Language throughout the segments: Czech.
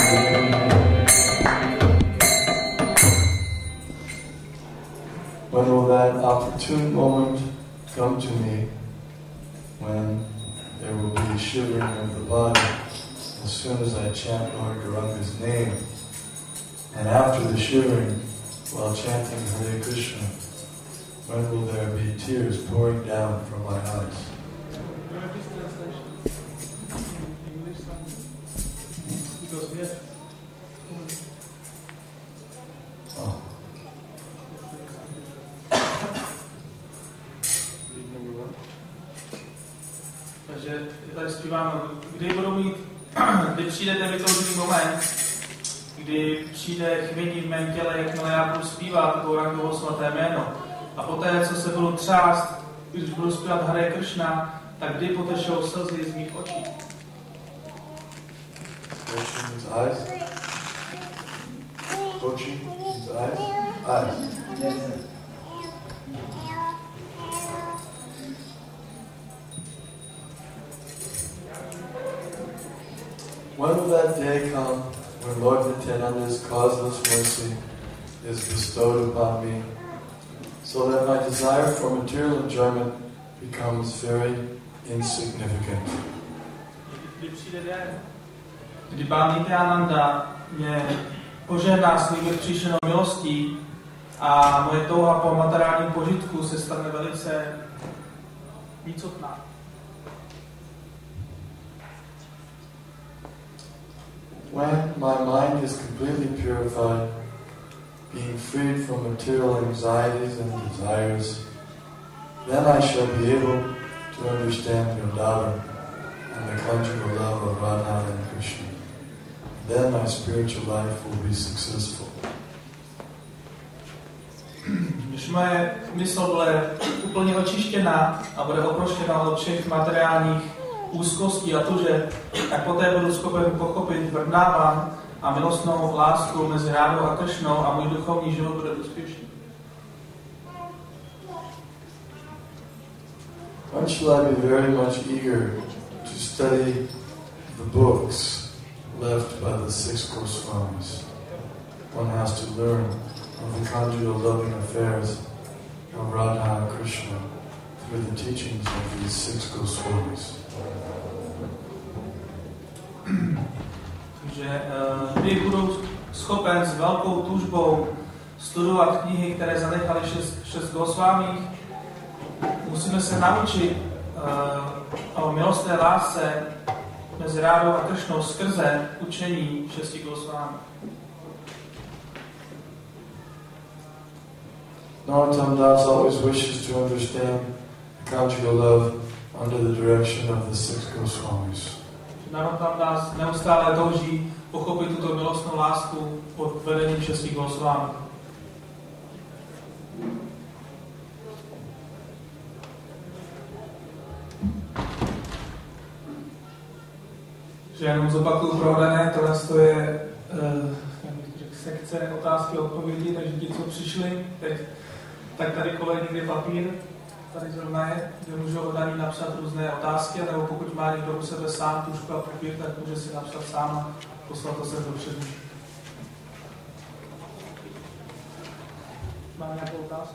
When will that opportune moment come to me when there will be shivering of the body as soon as I chant Lord Gauranga's name? And after the shivering, while chanting Hare Krishna, when will there be tears pouring down from my eyes? Oh. Takže je tady zpíváno, kdy přijde ten vytvořený moment, kdy přijde chvění v mém těle, jakmile já budu zpívat Gaurangovo svaté jméno. A poté, co se budu třást, když budu zpívat Hare Krishna, tak kdy potečou slzy z mých očí. When will that day come when Lord Nityananda's causeless mercy is bestowed upon me, so that my desire for material enjoyment becomes very insignificant? Kdy Pán Nityananda mě požehná svou vytříšenou milostí a moje touha po materiálním požitku se stane velice nicotná. When my mind is completely purified, being freed from material anxieties and desires, then I shall be able to understand Vrindavan and the conjugal love of Radha and Krishna. Then my spiritual life will be successful. Když moje mysl bude úplně očištěná a bude oproštěná od všech materiálních úzkostí a tuže, tak poté budu schopen pochopit Vrindavan a milostnou lásku mezi Rádou a Kršnou a můj duchovní život bude úspěšný. When shall I be very much eager to study the books left by the six Goswamis? One has to learn of the conjugal loving affairs of Radha and Krishna through the teachings of these six Goswamis. Takže kdy budu schopen s velkou tužbou studovat knihy, které zanechali šest Gosvámích, musíme se naučit o milostné lásce mezi Rádou a Kršnou skrze učení šesti Gosvámí. Narottam Das always wishes to understand the conjugal love under the direction of the six Goswamis. Narottam Das neustále touží pochopit tuto milostnou lásku pod vedením šesti Gosvámí. Že jenom zopakuju pro hledané, tohle je sekce otázky a odpovědi, takže ti, co přišli, tak tady kolem někde papír, tady zrovna je, kde můžou oddaní napsat různé otázky, nebo pokud má někdo u sebe sám tužku a papír, tak může si napsat sám a poslat to sem dopředu. Mám nějakou otázku?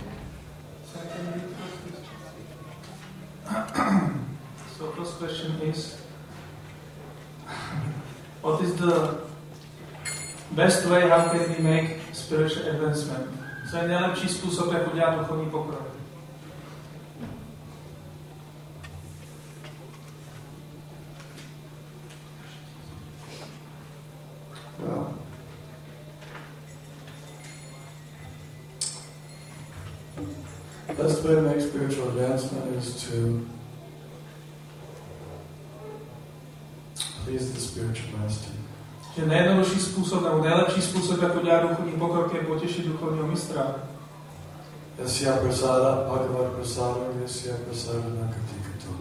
So first question is, what is the best way how can we make spiritual advancement? Co je nejlepší způsob, jak udělat duchovní pokrok? Well, the best way to make spiritual advancement is to please the spiritual master. Že nejjednodušší způsob, nebo nejlepší způsob, jak udělat duchovní pokrok, je potěšit duchovního mistra. Yasya prasada, bhagavad prasada, yasya prasada nakatikato.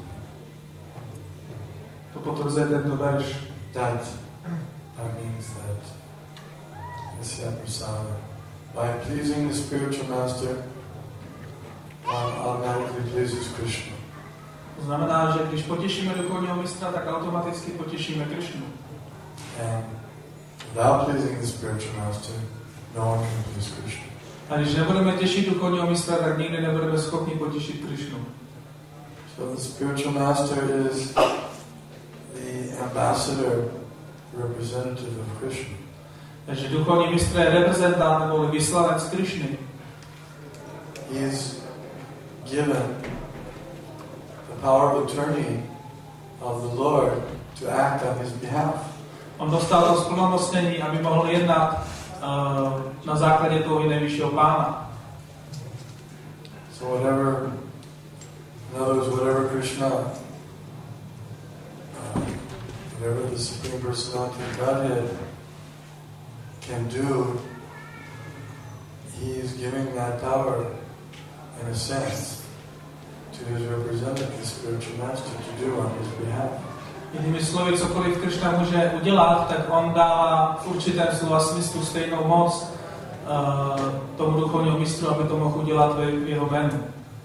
To potvrzuje tento verš. That means that yasya prasada. By pleasing the spiritual master, one automatically pleases Krishna. To znamená, že když potěšíme duchovního mistra, tak automaticky potěšíme Krishnu. And Without pleasing the spiritual master, no one can please Krishna. A když nebudeme těšit duchovního mistra, tak nikdy nebudeme schopni potěšit Krišnu. So the spiritual master is the ambassador, representative of Krishna. Takže duchovní mistr je reprezentant nebo vyslanec Krišny. He is given the power of attorney of the Lord to act on his behalf. On dostal to splnomocnění, aby mohl jednat na základě toho nejvyššího pána. So whatever, in other words, whatever Krishna, whatever the Supreme Personality of Godhead can do, he is giving that power, in a sense, to his representative, the spiritual master, to do on his behalf. Jinými slovy, cokoliv Krišna může udělat, tak on dává v určitém slova smyslu stejnou moc tomu duchovního mistru, aby to mohl udělat v jeho jménu.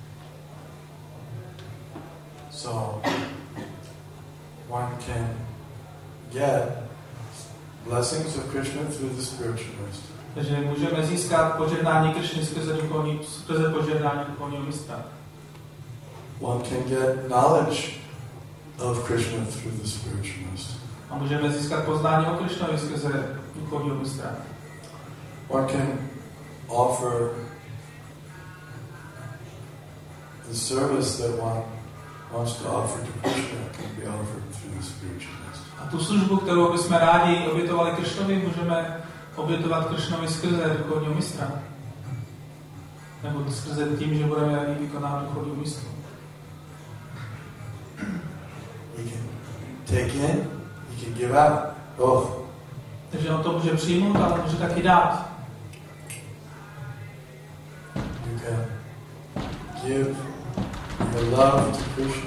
So, one can get blessings of Krishna through the spiritual master. Takže můžeme získat požehnání Krišny skrze požehnání duchovního mistra. One can get knowledge of Krishna through the spiritual master. A můžeme získat poznání o Krišnovi skrze duchovního mistra. One can offer the service that one wants to offer to Krishna can be offered through the spiritual master. A tu službu, kterou bychom rádi obětovali Krišnovi, můžeme obětovat Krišnovi skrze duchovního mistra. Nebo skrze tím, že budeme ji vykonávat duchovního mistra. He can take in, he can give out, both. Takže on to může přijmout, ale může taky dát. You can give your love to Krishna.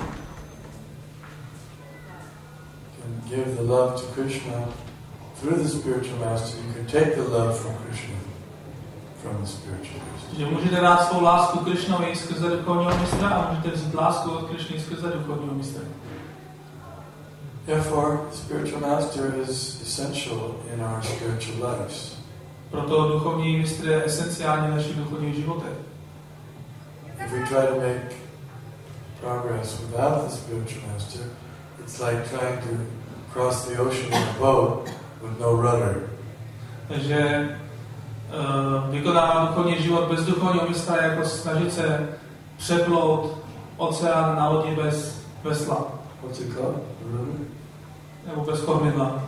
You can give the love to Krishna through the spiritual master. You can take the love from Krishna from the spiritual master. Že můžete dát svou lásku Krišnovi skrze duchovního mistra a můžete vzít lásku od Krišny skrze duchovního mistra. Therefore, the spiritual master is essential in our spiritual lives. Proto duchovní mistr je esenciální v našich duchovních životech. If we try to make progress without the spiritual master, it's like trying to cross the ocean in a boat with no rudder. Takže vykonávat duchovní život bez duchovního mistra je jako snažit se přeplout oceán na lodi bez vesla. What's it called? Rudder? Nebo bez kormidla.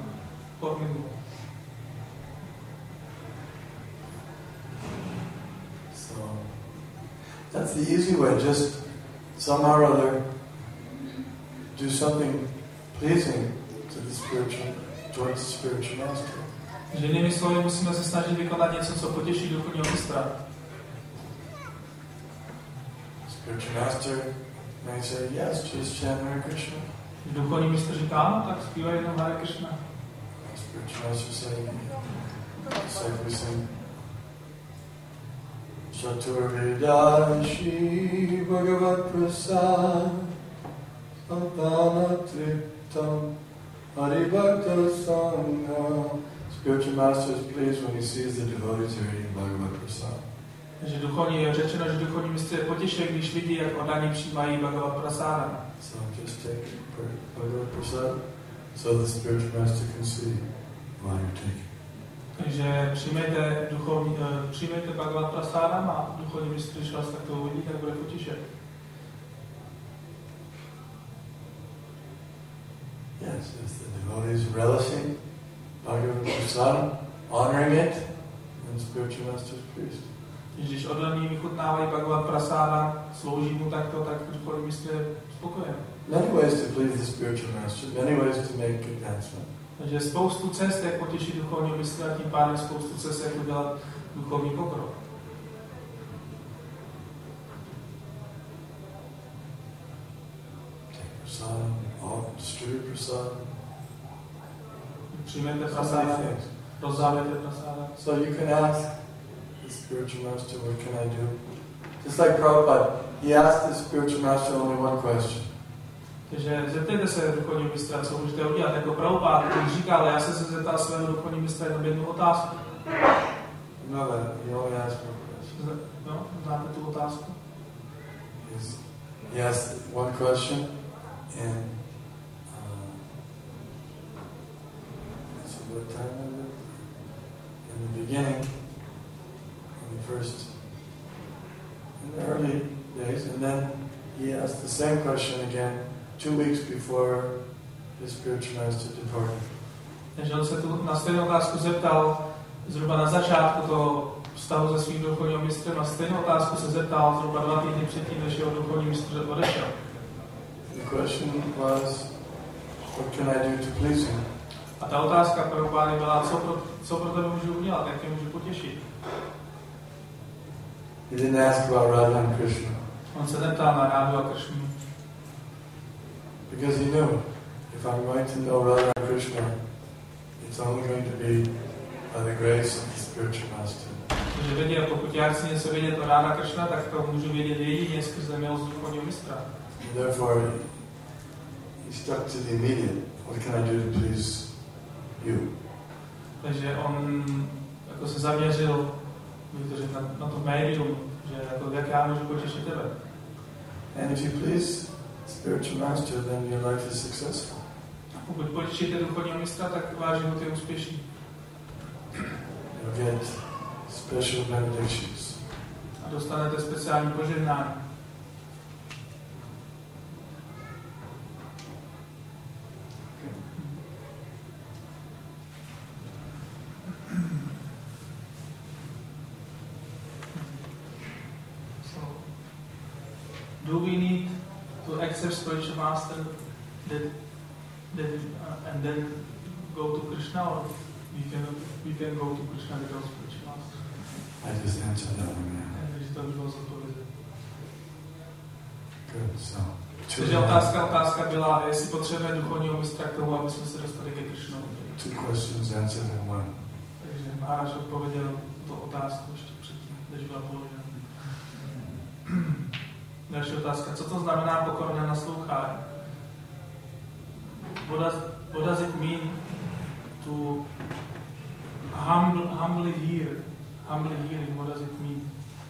So that's the easy way. Just somehow or other do something pleasing to the spiritual, towards the spiritual master. Že jinými slovy musíme se snažit vykonat něco, co potěší duchovního mistra. Spiritual master may say, yes, just chant Hare Krishna. Duchovní mistr říká, no tak zpívaj jenom Hare Krishna. Spiritual master say, it's like we sing, Chaturvidashi Bhagavat Prasad Santana Triptam Haribhakta Sangha. Spiritual master is pleased when he sees the devotees are eating Bhagavat Prasad. Takže duchovní je řečeno, že duchovní mistr je potěšen, když vidí, jak oddaní přijímají Bhagavat Prasáda. So just take Bhagavat Prasad so the spiritual master can see why you're taking. Takže přijmejte Bhagavat Prasáda a duchovní mistr, když vás takto uvidí, tak bude potěšen. Yes, if the devotees relishing Bhagavat Prasad, honoring it, then spiritual master is pleased. Když oddaní vychutnávají Bhagavat Prasáda, slouží mu takto, tak duchovní mistr je spokojen. Many ways to please the spiritual master, many ways to make advancement. Takže spoustu cest, jak potěšit duchovního mistra, a tím pádem spoustu cest, jak udělat duchovní pokrok. Take prasad, distribute prasad. Přijmete prasáda, rozdávajte prasáda. So you can ask the spiritual master, what can I do? Just like Prabhupada, he asked the spiritual master only one question. Takže zeptejte se duchovního mistra, co můžete udělat. Jako Prabhupád, když říká, ale já jsem se zeptal svého duchovního mistra jenom jednu otázku. No, you only asked one question. No, znáte tu otázku? He asked one question, and what time was it? In the beginning, in the early days, and then he asked the same question again 2 weeks before his spiritual master departed. Takže on se tu na stejnou otázku zeptal zhruba na začátku toho vztahu se svým duchovním mistrem a stejnou otázku se zeptal zhruba 2 týdny předtím, než jeho duchovní mistr odešel. The question was, what can I do to please him? A ta otázka pro pány byla, co pro tebe můžu udělat, jak tě můžu potěšit. He didn't ask about Radha and Krishna. On se neptal na Rádu a Kršnu. Because he knew, if I'm going to know Radha and Krishna, it's only going to be by the grace of the spiritual master. Protože věděl, pokud já chci něco vědět o Ráda Kršna, tak to můžu vědět jedině skrze milost duchovního mistra. Therefore, he stuck to the immediate. What can I do to please you? Takže on jako se zaměřil na to médium, že jako, jak já můžu potěšit tebe. And if you please spiritual master, then your life is successful. A pokud potěšíte duchovního mistra, tak váš život je úspěšný. You'll get special benedictions. A dostanete speciální požehnání. Do we need to accept spiritual master and then go to Krishna, or we can go to Krishna without spiritual master? I just answered that one. Takže to by bylo zodpovězeno. Good. So. Takže otázka byla, jestli potřebujeme duchovního mistra k tomu, aby jsme se dostali ke Krishnovi. 2 questions answered in one. Takže Maharaj odpověděl tu otázku ještě předtím, než byla položena. Další otázka. Co to znamená pokorné naslouchání? What does it mean to humbly hear? Humbly hearing, what does it mean?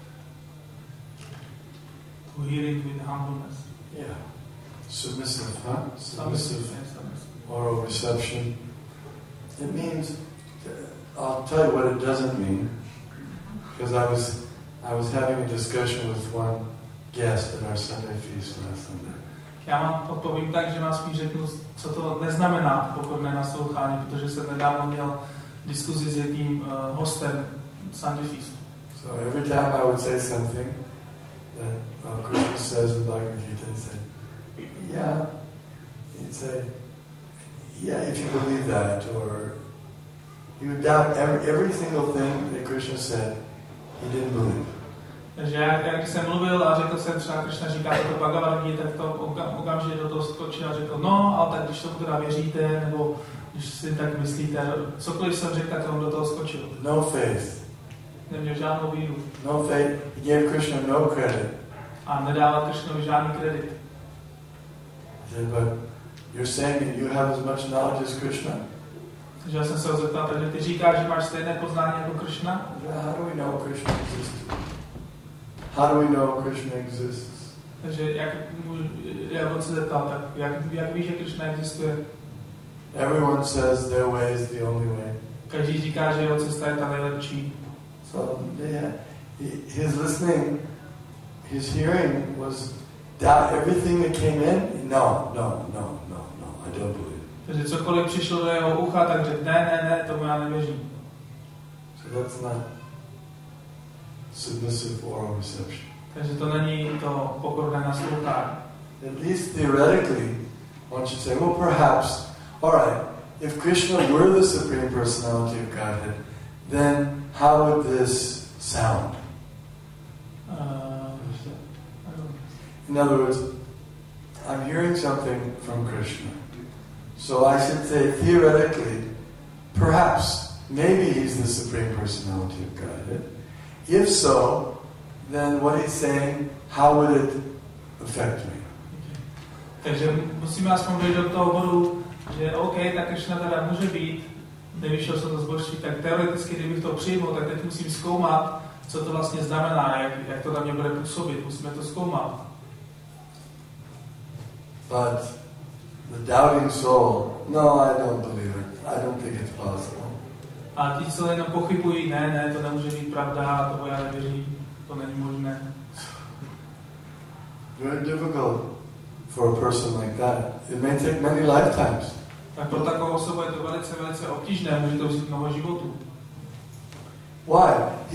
To hearing with humbleness. Yeah. Submissive, huh? Submissive oral reception. It means, I'll tell you what it doesn't mean, because I was having a discussion with one guest at our Sunday feast last Sunday. Já vám odpovím tak, že vám spíš řeknu, co to neznamená pokorné naslouchání, protože jsem nedávno měl diskuzi s jedním hostem Sunday feastu. So every time I would say something that Krishna says in Bhagavad Gita, he'd say, yeah, he'd say, yeah, if you believe that, or he would doubt every single thing that Krishna said, he didn't believe. Takže jak jsem mluvil a řekl jsem třeba, Krishna říká to Bhagavad Gita, tak to okamžitě do toho skočil a řekl, no, ale tak když tomu teda věříte, nebo když si tak myslíte, cokoliv jsem řekl, tak on do toho skočil. No faith. Neměl žádnou víru. No faith. He gave Krishna no credit. A nedával Krishnovi žádný kredit. He said, but you're saying that you have as much knowledge as Krishna? Takže já jsem se ho zeptal, takže ty říkáš, že máš stejné poznání jako Krishna? How do we know Krishna exists? How do we know Krishna exists? Takže jak on se zeptal, tak jak víš, že Krishna existuje? Everyone says their way is the only way. Každý říká, že jeho cesta je ta nejlepší. So his listening, his hearing was doubt everything that came in. No, I don't believe. Takže cokoliv přišlo do jeho ucha, tak řekl, ne, tomu já nevěřím. So that's not submissive oral reception. Takže to není to pokorné naslouchání. At least theoretically, one should say, well, perhaps, all right, if Krishna were the Supreme Personality of Godhead, then how would this sound? In other words, I'm hearing something from Krishna. So I should say, theoretically, perhaps, maybe he's the Supreme Personality of Godhead. If so, then what he's saying, how would it affect me? Takže musíme aspoň dojít do toho bodu, že OK, tak Kršna teda může být, nevyšel jsem to zbožství, tak teoreticky, kdybych to přijmul, tak teď musím zkoumat, co to vlastně znamená, jak to na mě bude působit. Musíme to zkoumat. But the doubting soul, no, I don't believe it. I don't think it's possible. A ti, co jenom pochybují, ne, to nemůže být pravda, toho já nevěřím, to není možné. Very difficult for a person like that. It may take many lifetimes. Tak pro takovou osobu je to velice, velice obtížné, může to vzít mnoho životů. Why?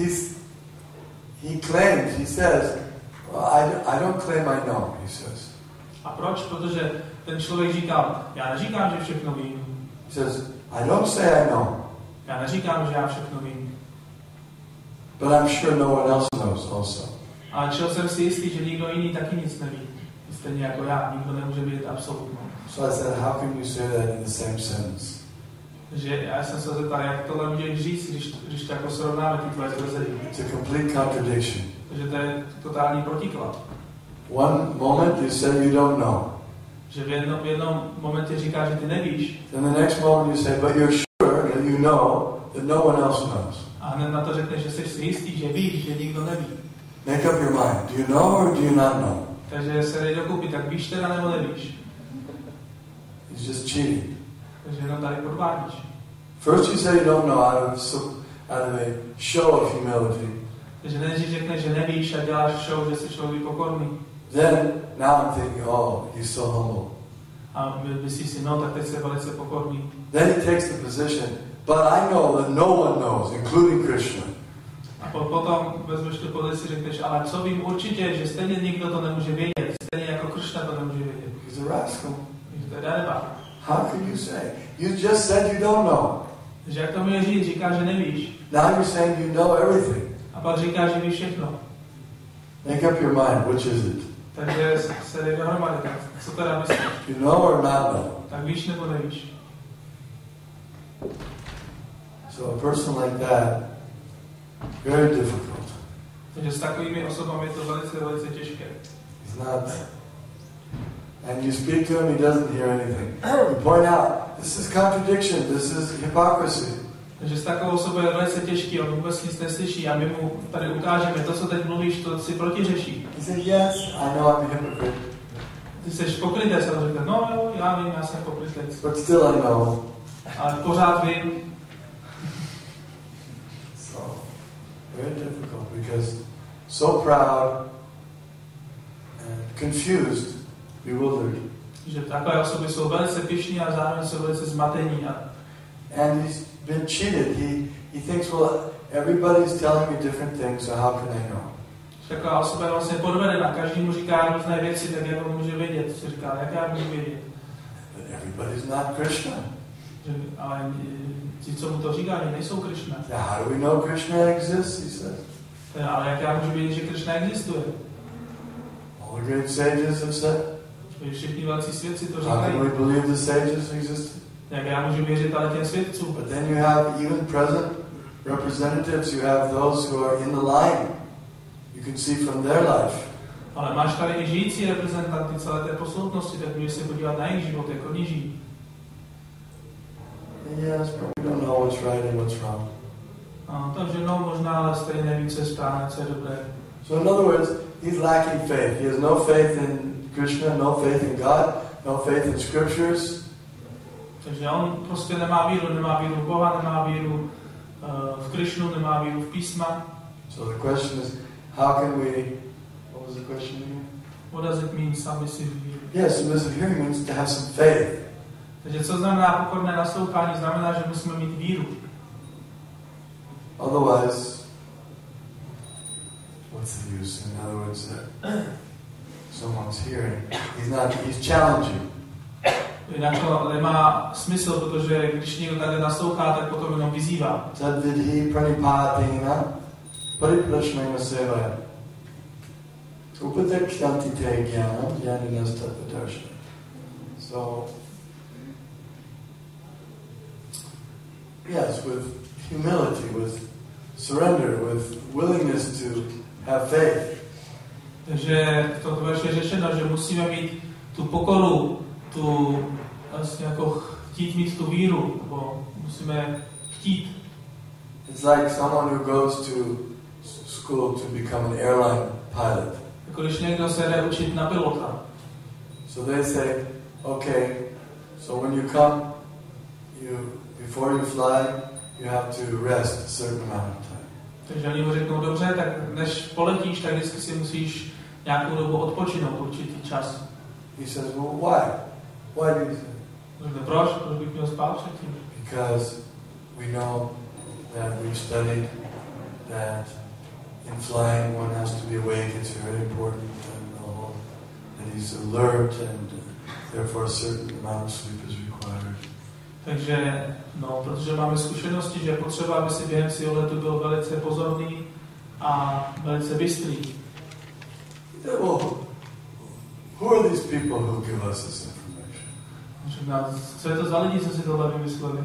He claims, he says, well, I don't claim I know, he says. A proč? Protože ten člověk říká, já neříkám, že všechno vím. He says, I don't say I know. Já neříkám, že já všechno vím. But I'm sure no one else knows also. Ale čeho jsem si jistý, že nikdo jiný taky nic neví. Stejně jako já, nikdo nemůže být absolutní. So I said, how can you say that in the same sentence? že já jsem se zeptal, jak tohle můžeš říct, když to jako srovnáme ty tvoje tvrzení. It's a complete contradiction. Takže to je totální protiklad. One moment you say you don't know. Že v jednom momentě říkáš, že ty nevíš. Then the next moment you say, but you're sure that you know that no one else knows. A hned na to řekneš, že jsi si jistý, že víš, že nikdo neví. Make up your mind. Do you know or do you not know? Takže se dej dokupy, tak víš teda nebo nevíš. He's just cheating. Takže jenom tady podvádíš. First you say you don't know out of a show of humility. Takže než řekneš, že nevíš a děláš show, že jsi člověk pokorný. Then now I'm thinking, oh, he's so humble. A myslíš si, no, tak teď jsi velice pokorný. Then he takes the position, but I know that no one knows, including Krishna. A potom vezmeš tu pozici, řekneš, ale co vím určitě, že stejně nikdo to nemůže vědět, stejně jako Krishna to nemůže vědět. He's a rascal. Takže to je darebák. How could you say? You just said you don't know. Takže jak to můžeš říct, říkáš, že nevíš. Now you're saying you know everything. A pak říkáš, že víš všechno. Make up your mind, which is it? Takže se dej dohromady, tak co teda myslíš? You know or not know? Tak víš nebo nevíš? So a person like that, very difficult. Takže s takovými osobami je to velice, velice těžké. He's not. And you speak to him, he doesn't hear anything. You point out, this is contradiction, this is hypocrisy. Takže s takovou osobou je velice těžký, on vůbec nic neslyší a my mu tady ukážeme, to, co teď mluvíš, to si protiřeší. He said, yes, I know I'm a hypocrite. Ty jsi pokrytec, a on řekne, no jo, já vím, já jsem pokrytec. But still I know. Ale pořád vím. So, very difficult because so proud and confused, bewildered. Že takové osoby jsou velice pyšní a zároveň jsou velice zmatení. And he's been cheated. He thinks, well, everybody's telling me different things, so how can I know? Taková osoba je vlastně podvedena, každý mu říká různé věci, tak jak on může vědět, co říká, jak já můžu vědět. But everybody's not Krishna. Ale ti, co mu to říká, nejsou Krishna. Now, how do we know Krishna exists, he says? Ale jak já můžu vědět, že Krishna existuje? All the great sages have said. Všichni velcí svědci to How can říkají. we believe the sages existed? Jak já můžu věřit ale těm svědcům? But then you have even present representatives, you have those who are in the line. You can see from their life. Ale máš tady i žijící reprezentanty celé té posloupnosti, tak můžeš se podívat na jejich život, jak oni žijí. Yes, but we don't know what's right and what's wrong. Takže no, možná, ale stejně nevím, co je správné, co je dobré. So in other words, he's lacking faith. He has no faith in Krishna, no faith in God, no faith in scriptures. Takže on prostě nemá víru v Boha, nemá víru v Krishnu, nemá víru v písma. So the question is, how can we, what was the question again? What does it mean, submissive víru? Yes, submissive hearing means to have some faith. Takže co znamená pokorné naslouchání? Znamená, že musíme mít víru. Otherwise, what's the use? In other words, someone's hearing. He's challenging. Jinak to nemá smysl, protože když někdo tady naslouchá, tak potom jenom vyzývá. Tadvidhi pranipātena pariprashnena sevaya. Upadekshanti te jnanam jnaninastapadarshana. So, yes, with humility, with surrender, with willingness to have faith. Takže to je řečeno, že musíme mít tu pokoru, tu vlastně jako chtít mít tu víru, nebo musíme chtít. It's like someone who goes to school to become an airline pilot. Jako když někdo se jde učit na pilota. So they say, okay, so when you come, before you fly, you have to rest a certain amount of time. Takže oni mu řeknou, dobře, tak než poletíš, tak vždycky si musíš nějakou dobu odpočinout, určitý čas. He says, well, why? Why do you say? Proč? Proč bych měl spát předtím? Because we know that we've studied that in flying one has to be awake. It's very important, and that he's alert, and therefore a certain amount of sleep is required. Takže, protože máme zkušenosti, že je potřeba, aby si během svého letu byl velice pozorný a velice bystrý. Well, who are these people who give us this information? Co je to za lidi, co si tohle vymysleli?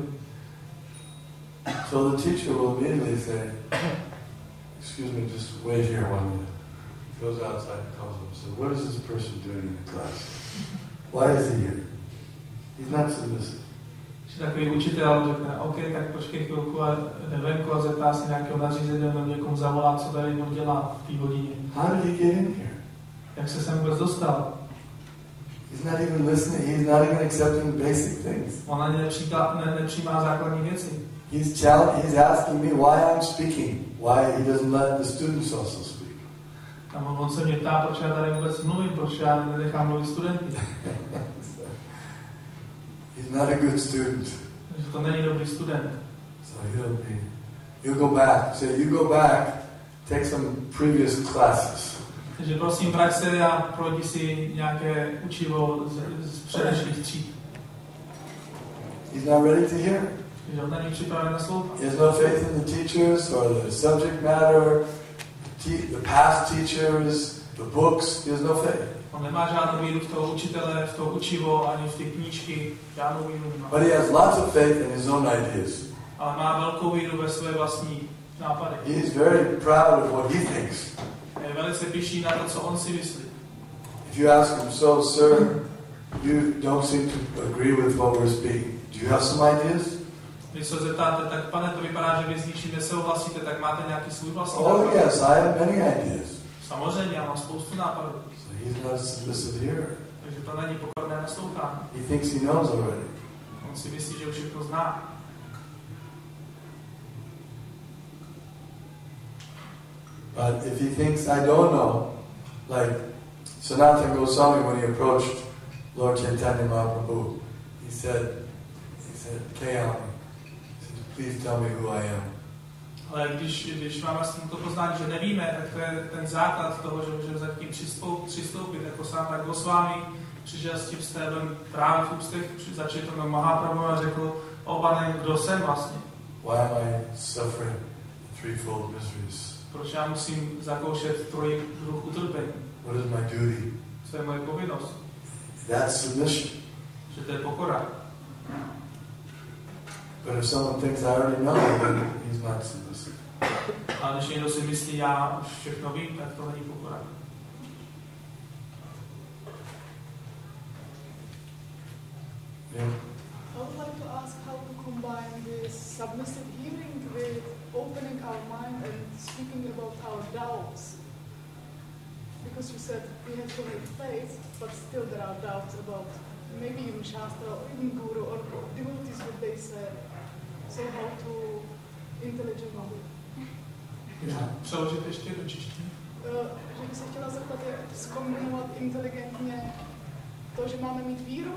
So the teacher will immediately say, excuse me, just wait here 1 minute. He goes outside and calls him and says, what is this person doing in the class? Why is he here? He's not submissive. Takový učitel řekne, OK, tak počkej chvilku a jde venku a zeptá se nějakého nadřízeného nebo někomu zavolá, co tady on dělá v té hodině. How did he get in here? Jak se sem vůbec dostal? He's not even listening, he's not even accepting basic things. On ani nepřijímá základní věci. He's asking me why I'm speaking, why he doesn't let the students also speak. A on se mě ptá, proč já tady vůbec mluvím, proč já nenechám mluvit studenty. He's not a good student. Takže to není dobrý student. So he'll go back. So you go back, take some previous classes. Takže prosím, vrať se a projdi si nějaké učivo z předešlých tříd. He's not ready to hear. Takže on není připraven naslouchat. He has no faith in the teachers or the subject matter, the past teachers, the books. He has no faith. On nemá žádnou víru v toho učitele, v toho učivo, ani v ty knížky, žádnou víru nemá. But he has lots of faith in his own ideas. Ale má velkou víru ve své vlastní nápady. He is very proud of what he thinks. Je velice pyšný na to, co on si myslí. If you ask him, so sir, you don't seem to agree with what we're speaking. Do you have some ideas? Když se zeptáte, tak pane, to vypadá, že vy s ničím nesouhlasíte, tak máte nějaký svůj vlastní nápad? Oh yes, I have many ideas. Samozřejmě, já mám spoustu nápadů. He's not submissive here. Takže to není pokorné naslouchání. He thinks he knows already. On si myslí, že už všechno zná. But if he thinks I don't know, like Sanatana Goswami when he approached Lord Chaitanya Mahaprabhu, he said, Kayami, please tell me who I am. Ale když máme s tímto poznání, že nevíme, tak to je ten základ toho, že můžeme zatím přistoupit. Jako sám tak Goswami přišel s tím stébem právě v ústech za Chaitanya Mahaprabhu a řekl, pane, kdo jsem vlastně? Why am I suffering threefold miseries? Proč já musím zakoušet trojí druh utrpení? What is my duty? Co je moje povinnost? That's submission. Že to je pokora. But if someone thinks I already know, then he's not submissive. A když někdo si myslí, já už všechno vím, tak to není pokora. Yeah. I would like to ask how to combine this submissive hearing with opening our mind and speaking about our doubts. Because you said we have to have faith, but still there are doubts about maybe even Shastra or even Guru or devotees what they say. So how to intelligently. Přeložit ještě do češtiny. Že bych se chtěla zeptat, jak zkombinovat inteligentně to, že máme mít víru,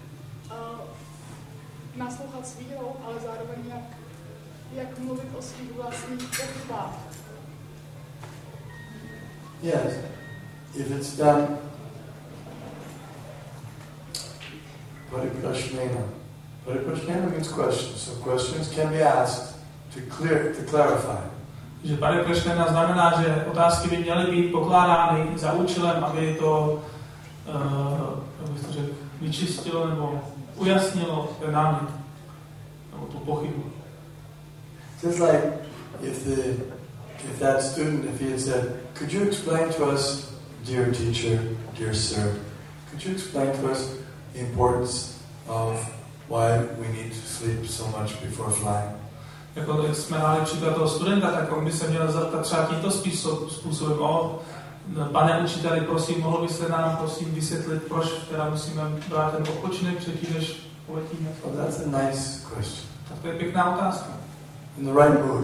naslouchat s vírou, ale zároveň jak mluvit o svých vlastních pochybách. Yes, if it's done Pariprashnena. Pariprashnena means questions, so questions can be asked to clarify. Že pariprashnena znamená, že otázky by měly být pokládány za účelem, aby to, jak bych to řekl, vyčistilo nebo ujasnilo ten námět, nebo tu pochybu. Just like if that student, if he had said, could you explain to us, dear teacher, dear sir, Could you explain to us the importance of why we need to sleep so much before flying? Jako jak jsme dali příklad toho studenta, tak on by se měl zeptat třeba tímto způsobem. Pane učiteli, prosím, mohl byste nám prosím vysvětlit, proč teda musíme brát ten odpočinek předtím, než poletíme? Well, that's a nice question. Tak to je pěkná otázka. In the right mood.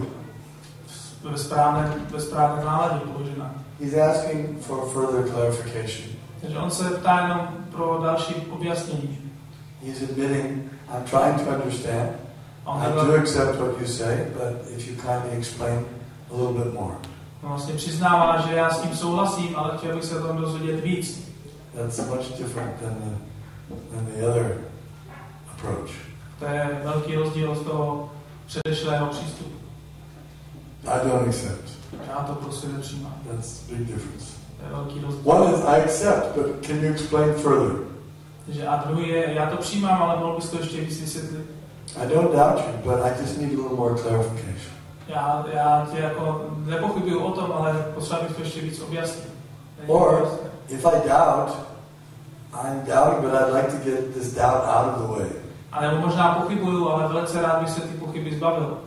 Ve správné náladě položená. He's asking for further clarification. Takže on se ptá jenom pro další objasnění. He's admitting, I'm trying to understand. I do accept what you say, but if you kindly explain a little bit more. On vlastně přiznává, že já s tím souhlasím, ale chtěl bych se o tom dozvědět víc. That's much different than the other approach. To je velký rozdíl od toho předešlého přístupu. I don't accept. Já to prostě nepřijímám. That's a big difference. To je velký rozdíl. One is I accept, but can you explain further? Takže a druhý je, já to přijímám, ale mohl bys to ještě víc vysvětlit. I don't doubt you, but I just need a little more clarification. Já tě jako nepochybuju o tom, ale potřeba bych to ještě víc objasnit. Or, if I doubt, I'm doubting, but I'd like to get this doubt out of the way. A nebo možná pochybuju, ale velice rád bych se ty pochyby zbavil.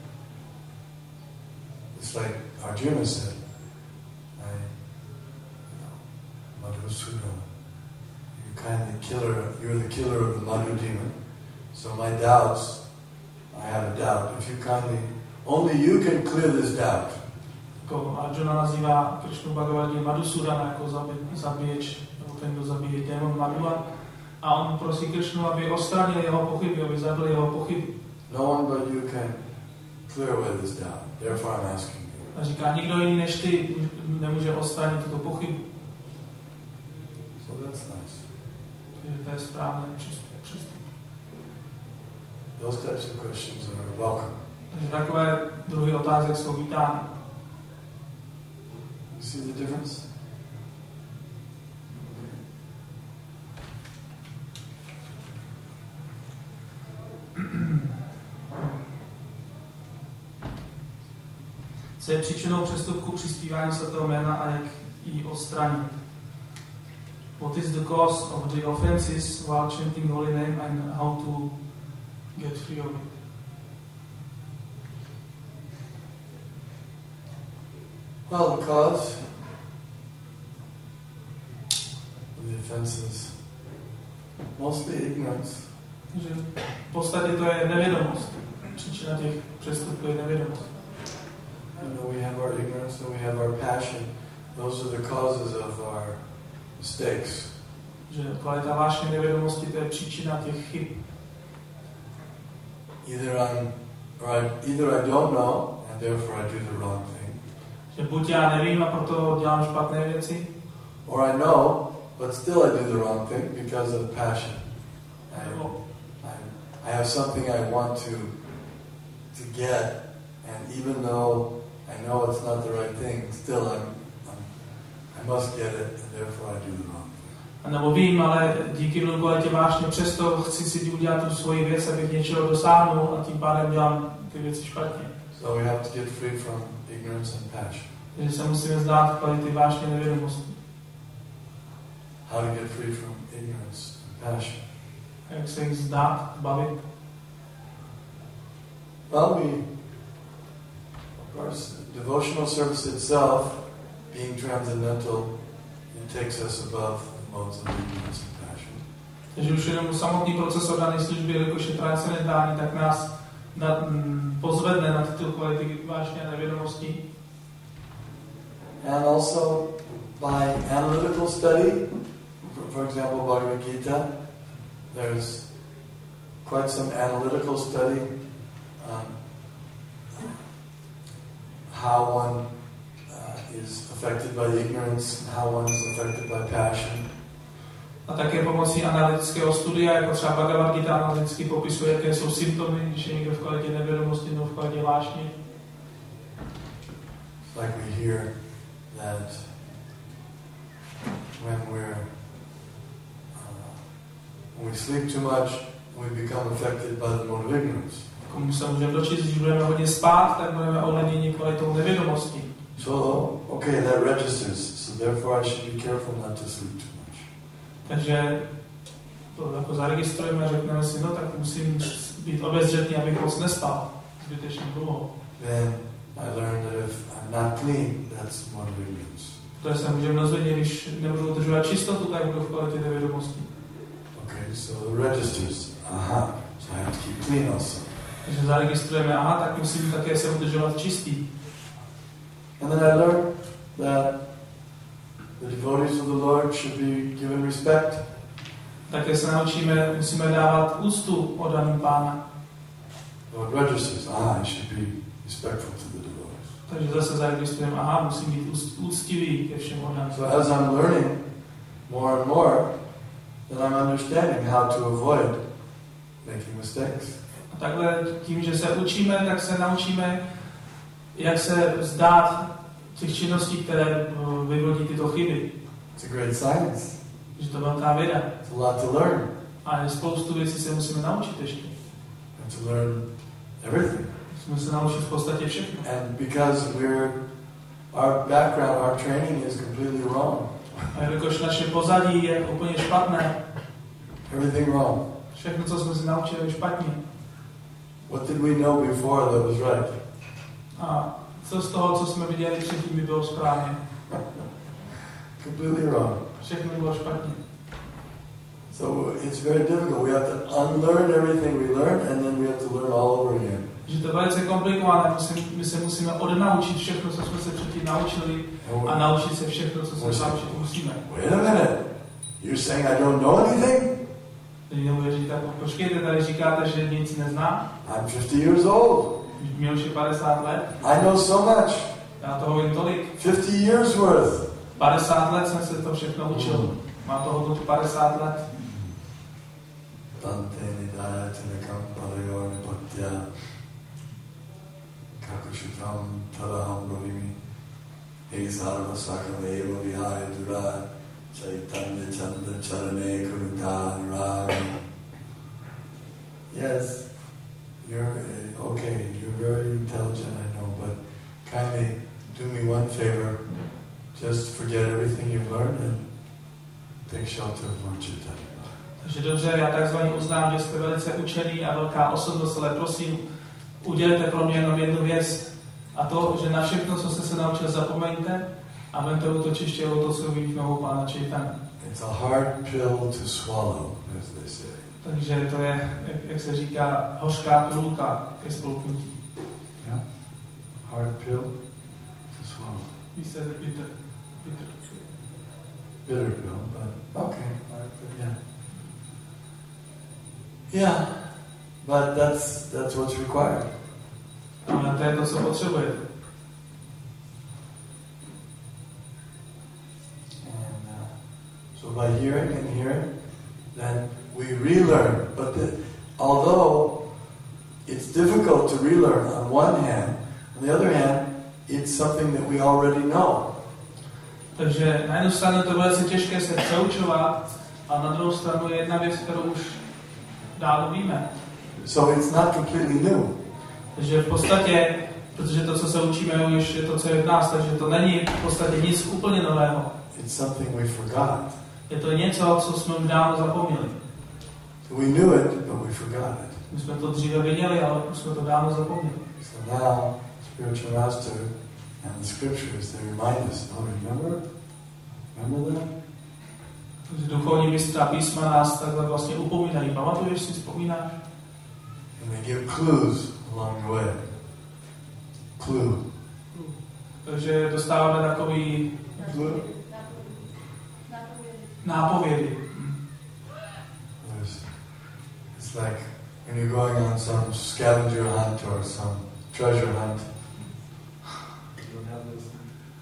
It's like Arjuna said, Madhusudana, you're the killer of the Madhu demon. So my doubts, I have a doubt. If you kindly, only you can clear this doubt. Jako Arjuna nazývá Krishnu Bhagavad Gita Madhusudana jako zabíječ, nebo ten, kdo zabíje démon Madhua. A on prosí Krishnu, aby odstranil jeho pochyby, aby zabil jeho pochyby. No one but you can clear away this doubt. Therefore I'm asking you. A říká, nikdo jiný než ty nemůže odstranit tuto pochybu. So that's nice. Takže to je správný přístup. Those types of questions are welcome. Takže takové druhy otázek jsou vítány. You see the difference? Co je příčinou přestupku přispívání svatého jména a jak ji odstranit? What is the cause of the offenses while chanting holy name and how to get free of it? Well, the cause of the offenses, mostly ignorance. Takže v podstatě to je nevědomost. Příčina těch přestupků je nevědomost. We have our ignorance and we have our passion. Those are the causes of our mistakes. Že kvalita vášně nevědomosti, to je příčina těch chyb. Either I don't know and therefore I do the wrong thing. Že buď já nevím a proto dělám špatné věci. Or I know, but still I do the wrong thing because of passion. I have something I want to get, and even though I know it's not the right thing, still I must get it, and therefore I do the wrong thing. A nebo vím, ale díky mnou kvalitě vášně přesto chci si udělat tu svoji věc, abych něčeho dosáhnul a tím pádem dělám ty věci špatně. So we have to get free from ignorance and passion. Takže se musíme zdát kvality vášně nevědomosti. How to get free from ignorance and passion? Jak se jich zdát, bavit? Well, of course, devotional service itself, being transcendental, it takes us above the modes of ignorance and passion. Takže už jenom samotný proces oddané služby, jakož je transcendentální, tak nás pozvedne na tyto kvality vášně a nevědomosti. And also by analytical study, for example, Bhagavad Gita, there's quite some analytical study on how one is affected by ignorance, how one is affected by passion. A také pomocí analytického studia, jako třeba Bhagavad Gita analyticky popisuje, jaké jsou symptomy, když je někdo v kvalitě nevědomosti nebo v kvalitě vášně. Like we hear that when we sleep too much, we become affected by the mode of ignorance. Komu se můžeme dočíst, když budeme hodně spát, tak budeme ovlivněni kvalitou nevědomosti. So, okay, that registers. So therefore I should be careful not to sleep too much. Takže to jako zaregistrujeme a řekneme si, no tak musím být obezřetný, abych moc nespal zbytečně dlouho. Then I learned that if I'm not clean, that's one of the reasons. To se můžeme dozvědět, když nebudu udržovat čistotu, tak budu v kvalitě té vědomosti. Okay, so the registers. Aha, so I have to keep clean also. Takže zaregistrujeme, aha, tak musím také se udržovat čistý. And then I learned that the devotees of the Lord should be given respect. Také se naučíme, musíme dávat úctu oddaným Pána. Lord registers. I should be respectful to the devotees. Takže zase zaregistrujeme, aha, musím být úctivý ke všem oddaným. So as I'm learning more and more, then I'm understanding how to avoid making mistakes. A takhle tím, že se učíme, tak se naučíme, jak se vzdát těch činností, které vyvodí tyto chyby. It's a great science. Že to je velká věda. It's a lot to learn. A spoustu věcí se musíme naučit ještě. And to learn everything. Musíme se naučit v podstatě všechno. And because our background, our training is completely wrong. A jelikož naše pozadí je úplně špatné, Everything wrong. všechno, co jsme si naučili, je špatně. What did we know before that was right? A co z toho, co jsme viděli předtím, by bylo správně? Completely wrong. Všechno bylo špatně. So it's very difficult. We have to unlearn everything we learned, and then we have to learn all over again. Že to je velice komplikované, my se musíme odnaučit všechno, co jsme se předtím naučili, a naučit se všechno, co se naučit musíme. Wait a minute. You're saying I don't know anything? Teď nebude říkat, počkejte, tady říkáte, že nic neznám. I'm 50 years old. Mě už je 50 let. I know so much. Já toho vím tolik. 50 years worth. 50 let jsem se to všechno učil. Má toho 50 let. Tante nidayatinakam parayorni patya kakushitam taraham bhavimi he sarva sakameva vihaya dura chaitanya chanda charane kurutan rami. Yes, you're okay, you're very intelligent, I know, but kindly do me one favor. Just forget everything you've learned and take shelter of Lord Chaitanya. Takže dobře, já takzvaně uznám, že jste velice učený a velká osobnost, ale prosím, udělejte pro mě jenom jednu věc. A to, že na všechno, co jste se naučil, zapomeňte a vemte útočiště lotusových nohou Pána Chaitanya. It's a hard pill to swallow, as they say. Takže to je, jak se říká, hořká pilulka ke spolknutí. Yeah? Hard pill to swallow. He said bitter. Bitter pill, but okay. Hard pill, yeah. Yeah, but that's what's required. Ale to je to, co potřebujete. And so by hearing and hearing, then we relearn. But although it's difficult to relearn on one hand, on the other hand, it's something that we already know. Takže na jednu stranu to je velice těžké se přeučovat, a na druhou stranu je jedna věc, kterou už dávno víme. So it's not completely new. Takže v podstatě, protože to, co se učíme, už je to, co je v nás, takže to není v podstatě nic úplně nového. It's something we forgot. Je to něco, co jsme už dávno zapomněli. We knew it, but we forgot it. My jsme to dříve viděli, ale už jsme to dávno zapomněli. So now, spiritual master and the scriptures, they remind us, oh, remember that? Takže duchovní mistr a písma nás takhle vlastně upomínají. Pamatuješ si, vzpomínáš? And they give clues along the way. Clue. Takže dostáváme takový nápovědy. It's like when you're going on some scavenger hunt or some treasure hunt. You don't have this.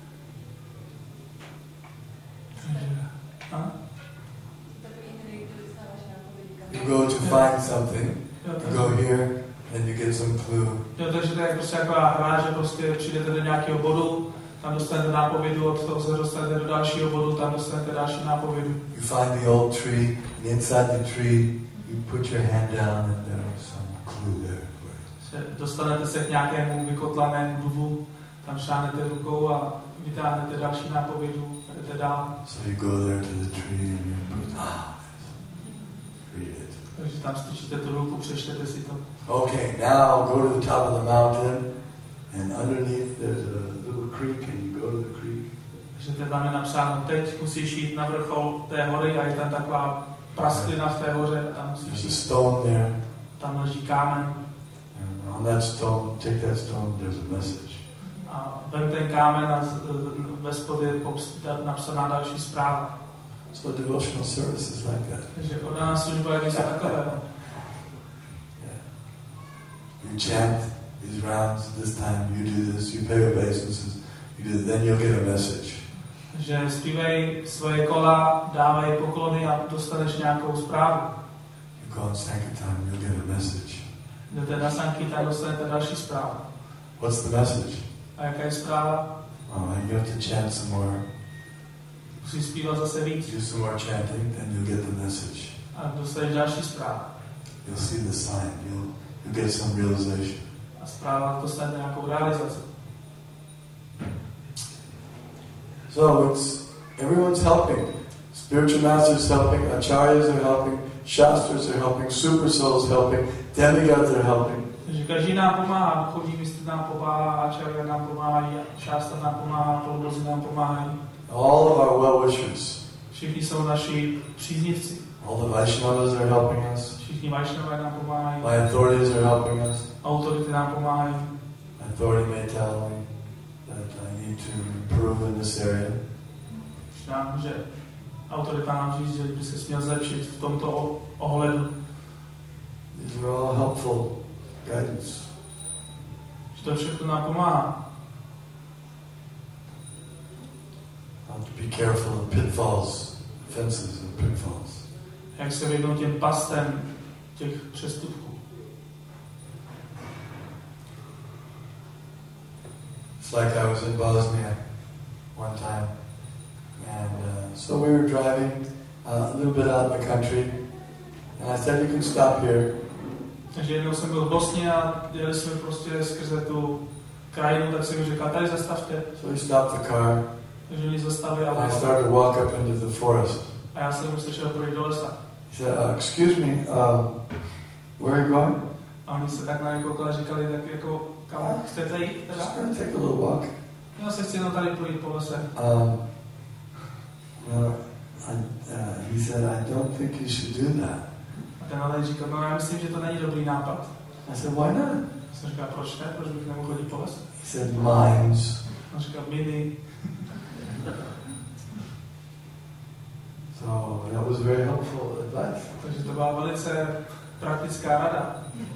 You go to find something, you go here, and you get some clue. Jo, takže to je prostě taková hra, že prostě přijdete do nějakého bodu, tam dostanete nápovědu, od toho se dostanete do dalšího bodu, tam dostanete další nápovědu. You find the old tree, and inside the tree, you put your hand down, and there is some clue there. Dostanete se k nějakému vykotlanému dubu, tam šáhnete rukou a vytáhnete další nápovědu a jdete dál. So you go there to the tree and you put, read it. Takže tam strčíte tu ruku, přečtete si to. Okay, now go to the top of the mountain and underneath there's a little creek and you go to the creek. Takže tam je napsáno, teď musíš jít na vrchol té hory a je tam taková prasklina v té hoře a tam musíš There's a jít. stone there. Tam leží kámen. And on that stone, take that stone, there's a message. A vem ten kámen a ve spodě je napsaná další zpráva. So devotional service is like that. Takže oddaná služba je něco takového. You chant these rounds, this time you do this, you pay obeisances, you do this, then you'll get a message. Že zpívej svoje kola, dávej poklony a dostaneš nějakou zprávu. You go on Sankirtan, you'll get a message. Jdete na Sankirtan, dostanete další zprávu. What's the message? A jaká je zpráva? You have to chant some more. Musíš zpívat zase víc. Do some more chanting, then you'll get the message. A dostaneš další zprávu. You'll see the sign. You'll get some realization. A zpráva dostane nějakou realizaci. So everyone's helping. Spiritual masters helping, acharyas are helping, shastras are helping, super souls helping, demigods are helping. Takže každý nám pomáhá, duchovní mistr nám pomáhá, acharya nám pomáhají, šástra nám pomáhá, polbozi nám pomáhají. All of our well-wishers. Všichni jsou naši příznivci. All the Vaishnavas are helping us. Všichni Vaishnavové nám pomáhají. My authorities are helping us. Autority nám pomáhají. Authority may tell me that I need to improve in this area. Nám může autorita nám říct, že by se směl zlepšit v tomto ohledu. These are all helpful guidance. Že to všechno nám pomáhá. To be careful of pitfalls, offenses and pitfalls. Jak se vyhnout těm pastem těch přestupků. It's like I was in Bosnia one time, and so we were driving a little bit out in the country, and I said, "You can stop here." Takže jednou jsem byl v Bosně a jeli jsme prostě skrze tu krajinu, tak jsem řekl, tady zastavte. So he stopped the car. Takže oni zastavili And I started to walk up into the forest. a já jsem se šel projít do lesa. He said, "Excuse me, where are you going?" A oni se tak na mě koukali a říkali, tak jako, kam chcete jít teda? Just going to take a little walk. Já se chci jenom tady projít po lese. He said, "I don't think you should do that." A ten ale říkal, no já myslím, že to není dobrý nápad. I said, "Why not?" Já jsem říkal, proč ne? Proč bych nemohl chodit po lese? He said, "Mines." On říkal, miny. So that was very helpful advice. Takže to byla velice praktická rada.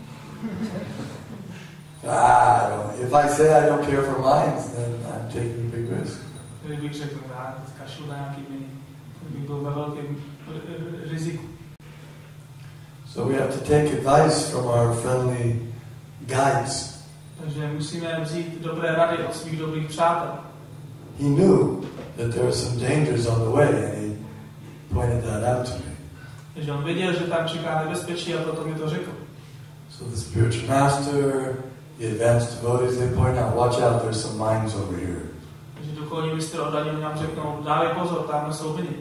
If I say I don't care for mines, then I'm taking a big risk. Kdybych řekl, já kašlu na nějaký miny, bych byl ve velkém riziku. So we have to take advice from our friendly guides. Takže musíme vzít dobré rady od svých dobrých přátel. He knew that there are some dangers on the way, and he pointed that out to me. Takže on věděl, že tam čeká nebezpečí a proto mi to řekl. So the spiritual master, the advanced devotees, they point out, watch out, there's some mines over here. Takže duchovní mistr oddaní nám řeknou, dávej pozor, tamhle jsou miny.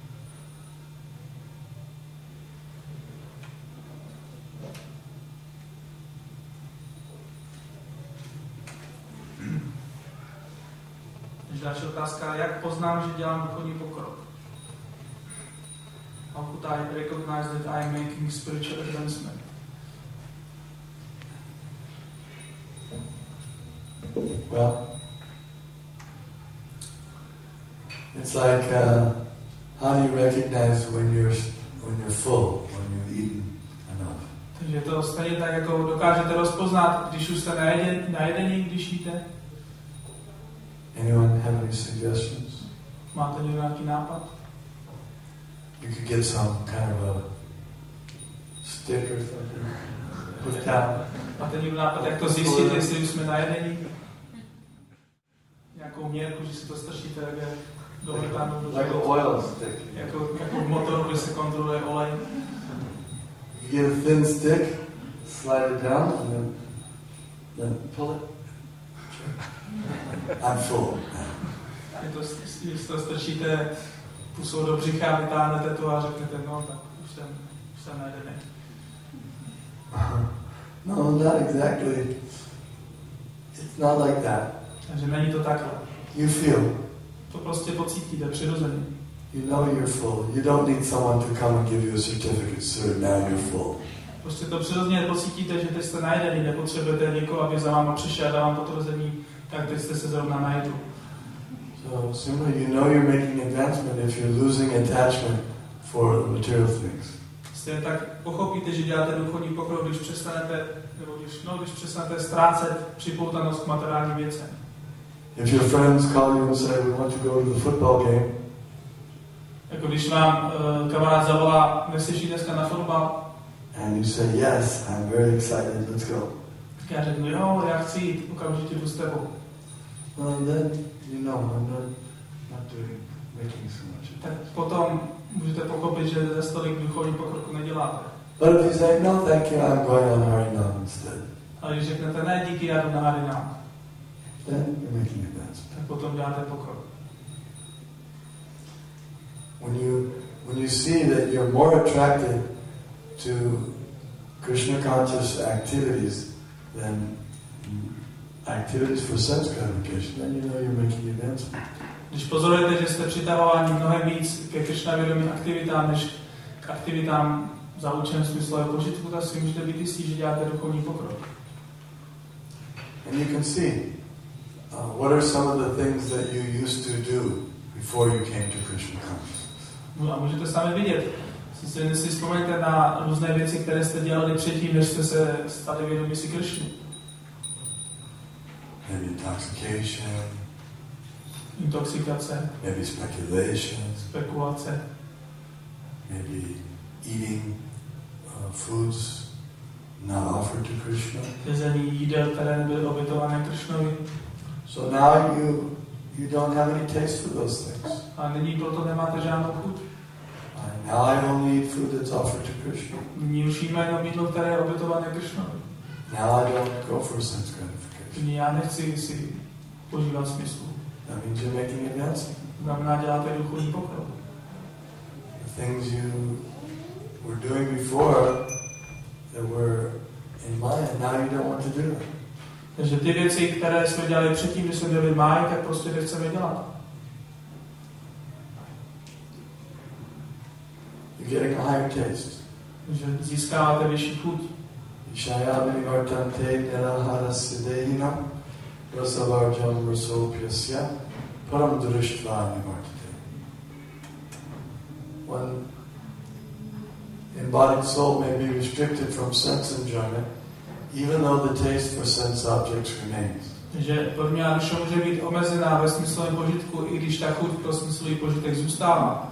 Takže další otázka, jak poznám, že dělám duchovní pokrok? How could I recognize that I am making spiritual advancement? Well, it's like, how do you recognize when you're full, when you've eaten enough? Takže to stejně tak, jako dokážete rozpoznat, když už jste najedení, když jíte. Anyone have any suggestions? Máte nějaký nápad? You could get some kind of a stick or something. Put it down. Máte někdo nápad, jak to zjistit, jestli už jsme najedení? Nějakou měrku, že si to strčíte do vrtánu. Like an oil stick. Jako v motoru, kde se kontroluje olej. You get a thin stick, slide it down, and then pull it. I'm full. Je to, když to strčíte pusou do břicha, vytáhnete to a řeknete, no tak už jsem najedený. No, not exactly. It's not like that. Takže není to takhle. You feel. To prostě pocítíte přirozeně. You know you're full. You don't need someone to come and give you a certificate, sir, now you're full. Prostě to přirozeně pocítíte, že teď jste najedený, nepotřebujete někoho, aby za váma přišel a dal vám potvrzení, tak teď jste se zrovna najedli. So simply you know you're making advancement if you're losing attachment for material things. Stejně tak pochopíte, že děláte duchovní pokrok, když přestanete, když přestanete ztrácet připoutanost k materiálním věcem. If your friends call you and say, we want to go to the football game, jako když vám kamarád zavolá, nechceš jít dneska na fotbal? and you say, yes, I'm very excited, let's go. Tak já řeknu, jo, já chci jít, okamžitě jdu s tebou. Well, then you know I'm not making so much. Tak potom můžete pochopit, že zase tolik duchovní pokroku neděláte. But if you say, no, thank you, I'm going on Harinam instead, Ale když řeknete, ne, díky, já jdu na Harinam, then you're making advancement. tak potom děláte pokrok. When you see that you're more attracted to Krishna conscious activities than activities for sense gratification, then you know you're making advancement. Když pozorujete, že jste přitahováni mnohem víc ke Krishna vědomým aktivitám, než k aktivitám za účelem smyslového požitku, tak si můžete být jistí, že děláte duchovní pokrok. And you can see what are some of the things that you used to do before you came to Krishna consciousness. No a můžete sami vidět. Si vzpomeňte na různé věci, které jste dělali předtím, než jste se stali vědomí si Krishny. Maybe intoxication. Intoxikace. Maybe speculation. Spekulace. Maybe eating foods not offered to Krishna. Jezení jídel, které nebyly obětované Krishnovi. So now you don't have any taste for those things. A nyní proto nemáte žádnou chuť. Now I only eat food that's offered to Krishna. Nyní už jíme jenom jídlo, které je obětované Krishnovi. Now I don't go for sense gratification. Nyní já nechci si požívat smyslu. That means you're making advancement. Znamená, děláte duchovní pokrok. The things you were doing before that were in mind, now you don't want to do them. Takže ty věci, které jsme dělali předtím, když jsme dělali máj, tak prostě nechceme dělat. You're getting a higher taste. Že získáváte vyšší chuť. Ishayami vartante nirahara siddhina rasavarjam rasopyasya param durishtvani vartate. One embodied soul may be restricted from sense enjoyment, even though the taste for sense objects remains. Že podměná duše může být omezená ve smyslovém požitku, i když ta chuť pro smyslový požitek zůstává.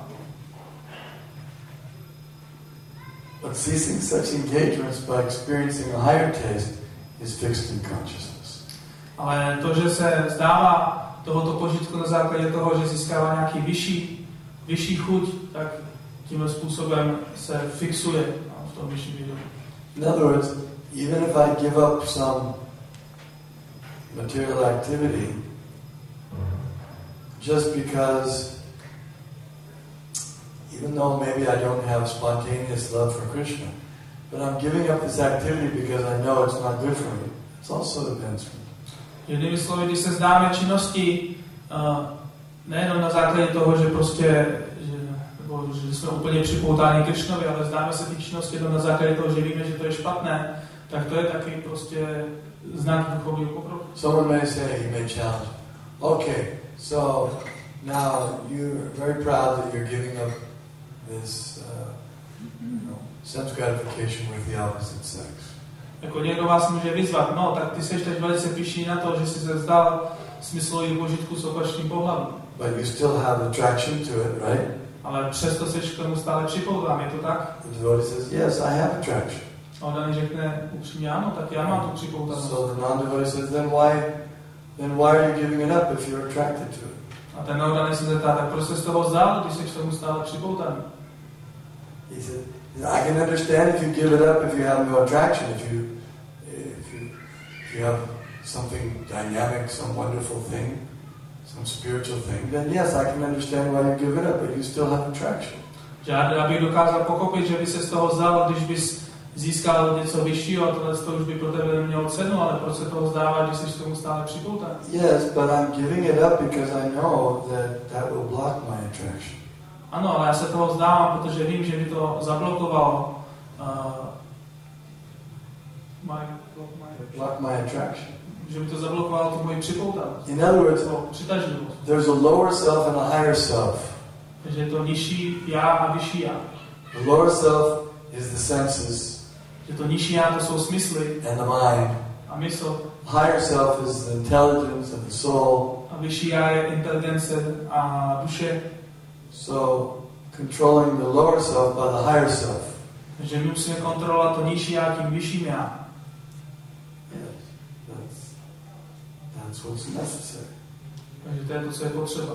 But ceasing such engagements by experiencing a higher taste is fixed in consciousness. Ale to, že se vzdává tohoto požitku na základě toho, že získává nějaký vyšší chuť, tak tímhle způsobem se fixuje v tom vyšším vědomí. In other words, even if I give up some material activity, just because, even though maybe I don't have spontaneous love for Krishna, but I'm giving up this activity because I know it's not good for me, it's also advancement. Jinými slovy, když se zdáme činnosti, nejenom na základě toho, že prostě že jsme úplně připoutáni Krishnovi, ale zdáme se ty činnosti jenom na základě toho, že víme, že to je špatné, tak to je taky prostě znak duchovního pokroku. Someone may say, he may challenge, okay, so now you're very proud that you're giving up this sense gratification with the opposite sex. Jako někdo vás může vyzvat, no, tak ty seš teď velice pyšný na to, že jsi se vzdal smyslový požitku s opačným pohlavím. But you still have attraction to it, right? Ale přesto seš k tomu stále připoután, je to tak? The devotee says, yes, I have attraction. A on řekne upřímně, ano, tak já mám tu připoutanost. So the non-devotee says, then why are you giving it up if you're attracted to it? A ten neodaný se zeptá, tak proč se z toho vzdál, když seš k tomu stále připoutaný? He said, I can understand if you give it up if you have no attraction, if you have something dynamic, some wonderful thing, some spiritual thing, then yes, I can understand why you give it up, but you still have attraction. Že abych dokázal pochopit, že by se z toho vzdal, když bys získal něco vyššího, tohle to už by pro tebe nemělo cenu, ale proč se toho vzdává, když jsi k tomu stále připoután? Yes, but I'm giving it up because I know that will block my attraction. Ano, ale já se toho vzdávám, protože vím, že by to zablokovalo block my attraction. Že by to zablokovalo tu moji připoutanost. In other words, přitažlivost. there's a lower self and a higher self. Takže je to nižší já a vyšší já. The lower self is the senses. Že to nižší já to jsou smysly and the mind. A mysl. Higher self is the intelligence of the soul. A vyšší já je inteligence a duše. So controlling the lower self by the higher self. Takže my musíme kontrolovat to nižší já tím vyšším já. Yes, that's what's necessary. Takže to je to, co je potřeba.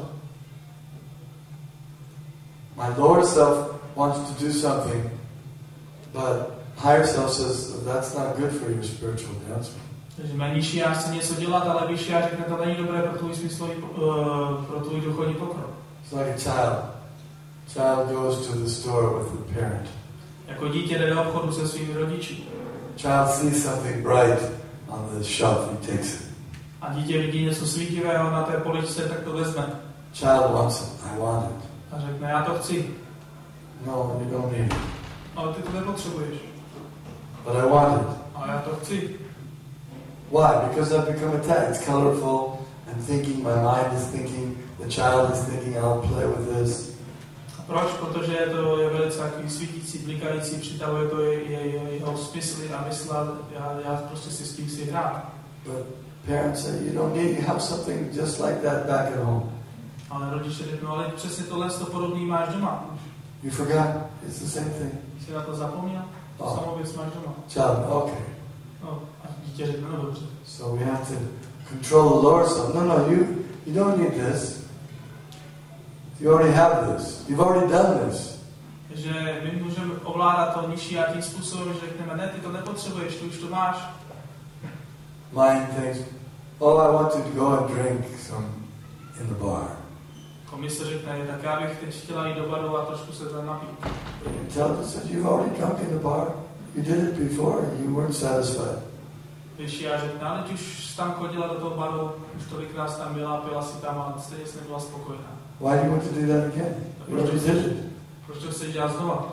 My lower self wants to do something, but higher self says that's not good for your spiritual advancement. Takže mé nižší já chce něco dělat, ale vyšší já řekne, to není dobré pro tvůj smyslový, pro tvůj duchovní pokrok. It's like a child. Child goes to the store with the parent. Jako dítě jde do obchodu se svými rodiči. Child sees something bright on the shelf, he takes it. A dítě vidí něco svítivého na té poličce, tak to vezme. Child wants it. I want it. A řekne, já to chci. No, you don't need it. Ale ty to nepotřebuješ. But I want it. Ale já to chci. Why? Because I've become attached. It's colorful and thinking. My mind is thinking. The child is thinking. I'll play with this. A proč? Protože to je velice takový svítící, blikající, přitahuje to jeho smysly a myslet. Já prostě si s tím chci hrát. But parents say you don't need. You have something just like that back at home. Ale rodiče řeknou, ale přesně tohle podobný máš doma. You forgot. It's the same thing. Jsi na to zapomněl? Oh. Samou věc máš doma. Child, okay. No, a dítě řekne, no dobře. So we have to control the lower self. No, you don't need this. You already have this. You've already done this. Že my můžeme ovládat to nižší a tím způsobem, že řekneme, ne, ty to nepotřebuješ, ty už to máš. Mind thinks, oh, I want to go and drink some in the bar. Komise řekne, tak já bych teď chtěla jít do baru a trošku se tam napít. Intelligence says, you've already drunk in the bar. You did it before and you weren't satisfied. Když já řekne, ale teď už tam chodila do toho baru, už tolikrát tam byla, pila si tam a stejně jsi nebyla spokojená. Why do you want to do that again? You already did it. Proč to chceš dělat znova?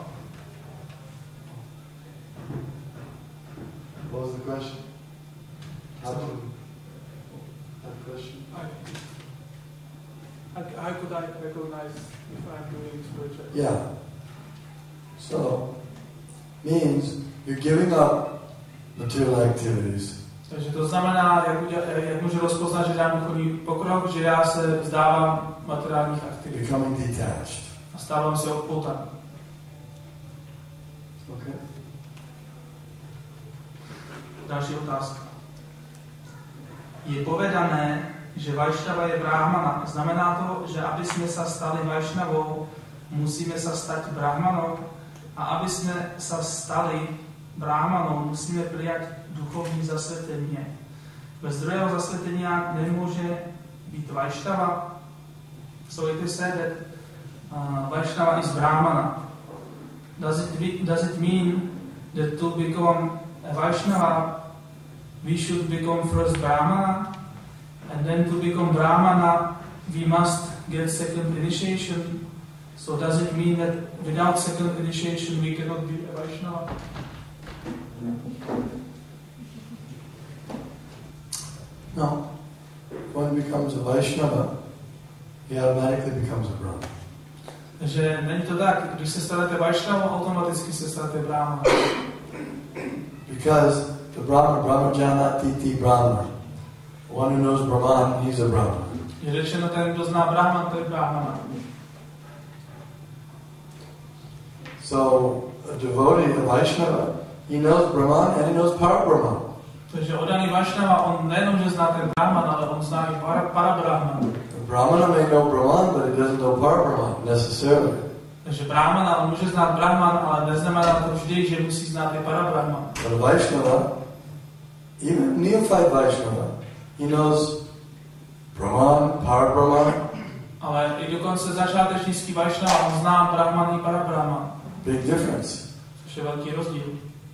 What was the question? How question? How could I recognize if I'm doing spiritual? Yeah. So, means you're giving up material activities. Takže to znamená, jak můžu rozpoznat, že dám duchovní pokrok, že já se vzdávám materiálních aktivit. Becoming detached. A stávám se odpoutaným. Okay. Další otázka. Je povedané, že Vajšnava je brahmana. Znamená to, že aby jsme se stali Vajšnavou, musíme se stát brahmanou, a aby jsme se stali brahmanou, musíme přijat duchovní zasvětení. Bez druhého zasvětení nemůže být Vajšnava. So it is said that Vaishnava is brahmana. Does it mean that to become a Vaishnava we should become first brahmana, and then to become brahmana we must get second initiation? So does it mean that without second initiation we cannot be a Vaishnava? No. One becomes a Vaishnava, he automatically becomes a Brahman. Takže není to tak, když se stanete Vaishnavou, automaticky se stanete brahmanou. Because the Brahmajana Titi Brahman. One who knows Brahman, he's a Brahman. Je řečeno, ten, kdo zná Brahman, to je brahmana. So a devotee, a Vaishnava, he knows Brahman and he knows Parabrahman. Takže odaný Vaishnava, on nejenom, že zná ten Brahman, ale on zná i Parabrahman. Brahmana may know Brahman, but he doesn't know Parabrahman necessarily. Takže Brahmana, on může znát Brahman, ale neznamená to vždy, že musí znát i Parabrahman. But a Vaishnava, even neophyte Vaishnava, He knows Brahman, Parabrahman. Ale i dokonce začátečnický Vajšnava, on zná Brahman i Parabrahman. Big difference. Což je velký rozdíl.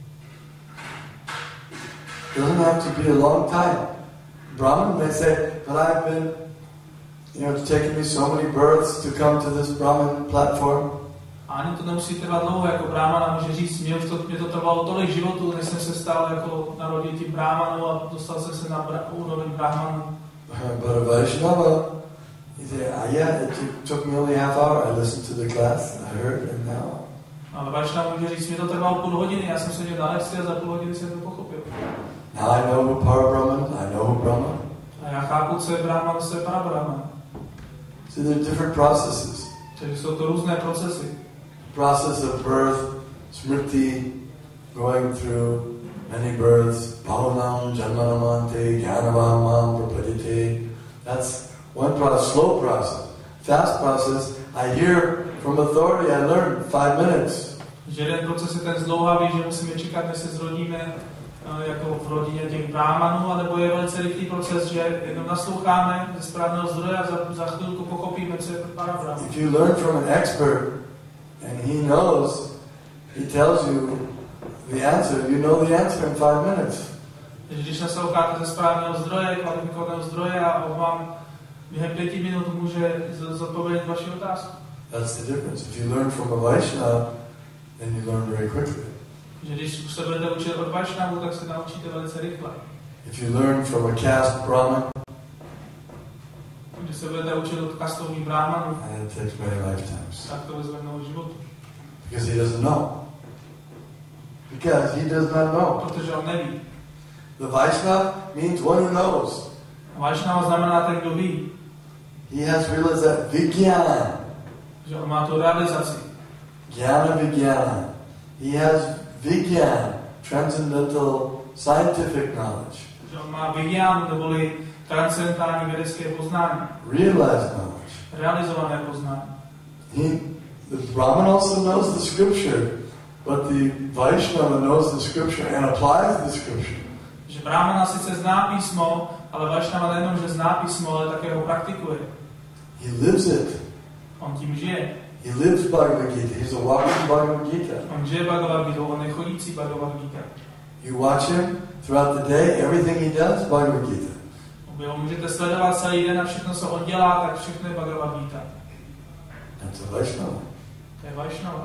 It doesn't have to be a long time. Brahman may say, but I've been, it's taken me so many births to come to this Brahman platform. A ani to nemusí trvat dlouho, jako Brahmana může říct, mě to trvalo tolik životů, než jsem se stal jako narodil tím Brahmanu a dostal jsem se na úroveň Brahmanu. But a Vaishnava, he said, yeah, it took me only half hour. I listened to the class, I heard, and now. Ale Vaishnava může říct, mě to trvalo půl hodiny, já jsem seděl na lekci a za půl hodiny jsem to pochopil. Now I know Parabrahman, I know Brahman. A já chápu, co je Brahman, co je Parabrahman. See, there are different processes. Takže jsou to různé procesy. Process of birth, smriti, going through many births, bhavanam, janmanamante, jnanavamam, prapadite. That's one process, slow process. Fast process, I hear from authority, I learn 5 minutes. Že jeden proces je ten zdlouhavý, že musíme čekat, než se zrodíme jako v rodině těch Brahmanů, anebo je velice rychlý proces, že jenom nasloucháme ze správného zdroje a za chvilku pochopíme, co je Parabrahman. If you learn from an expert and he knows, he tells you the answer, you know the answer in 5 minutes. Takže když nasloucháte ze správného zdroje, kvalifikovaného zdroje a on vám během 5 minut může zodpovědět vaši otázku. That's the difference. If you learn from a Vaishnava, then you learn very quickly. Že když se budete učit od Vaishnavu, tak se naučíte velice rychle. If you learn from a caste Brahmin, když se budete učit od kastových Brahmanů, and it takes many lifetimes. Tak to vezme mnoho životů. Because he doesn't know. Because he does not know. Protože on neví. The Vaishnava means one who knows. Vaishnava znamená ten, kdo ví. He has realized that Vijnana. Že on má tu realizaci. Jnana Vijnana. He has Vijnana, transcendental scientific knowledge. Že on má Vijnánu, neboli transcendentální vědecké poznání. Realized knowledge. Realizované poznání. The Brahman also knows the scripture, but the Vaishnava knows the scripture and applies the scripture. Že Brahmana sice zná písmo, ale Vaishnava nejenom, že zná písmo, ale také ho praktikuje. He lives it. On tím žije. He lives Bhagavad Gita. He's a walking Bhagavad Gita. On žije Bhagavad Gita, on je chodící Bhagavad Gita. You watch him throughout the day, everything he does, Bhagavad Gita. Vy ho můžete sledovat celý den a všechno, co on dělá, tak všechno je Bhagavad Gita. That's a Vaishnava. To je Vaishnava.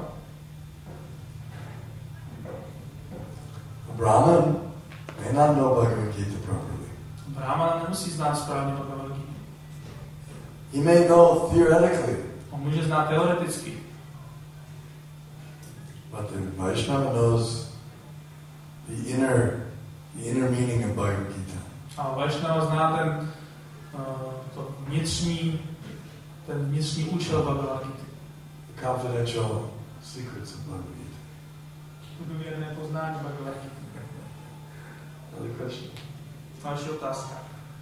A Brahman may not know Bhagavad Gita properly. Brahmana nemusí znát správně Bhagavad Gita. He may know theoretically. On může znát teoreticky. But the Vaishnava knows the inner meaning of Bhagavad Gita. A Vaishnava zná ten vnitřní účel Bhagavad Gita. The confidential secrets of Bhagavad Gita. Důvěrné poznání Bhagavad Gita. Another question. Další otázka.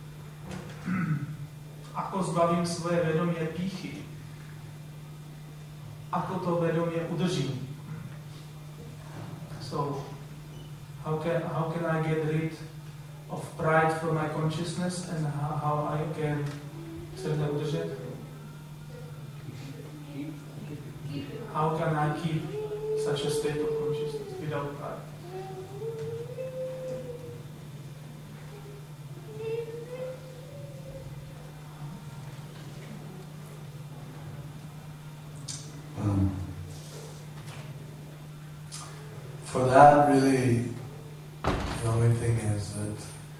Ako zbavím svoje vědomí pýchy? Ako to vědomí udržím? So, how can I get rid of pride from my consciousness and how I can se udržet? How can I keep such a state of consciousness without pride? For that, really, the only thing is that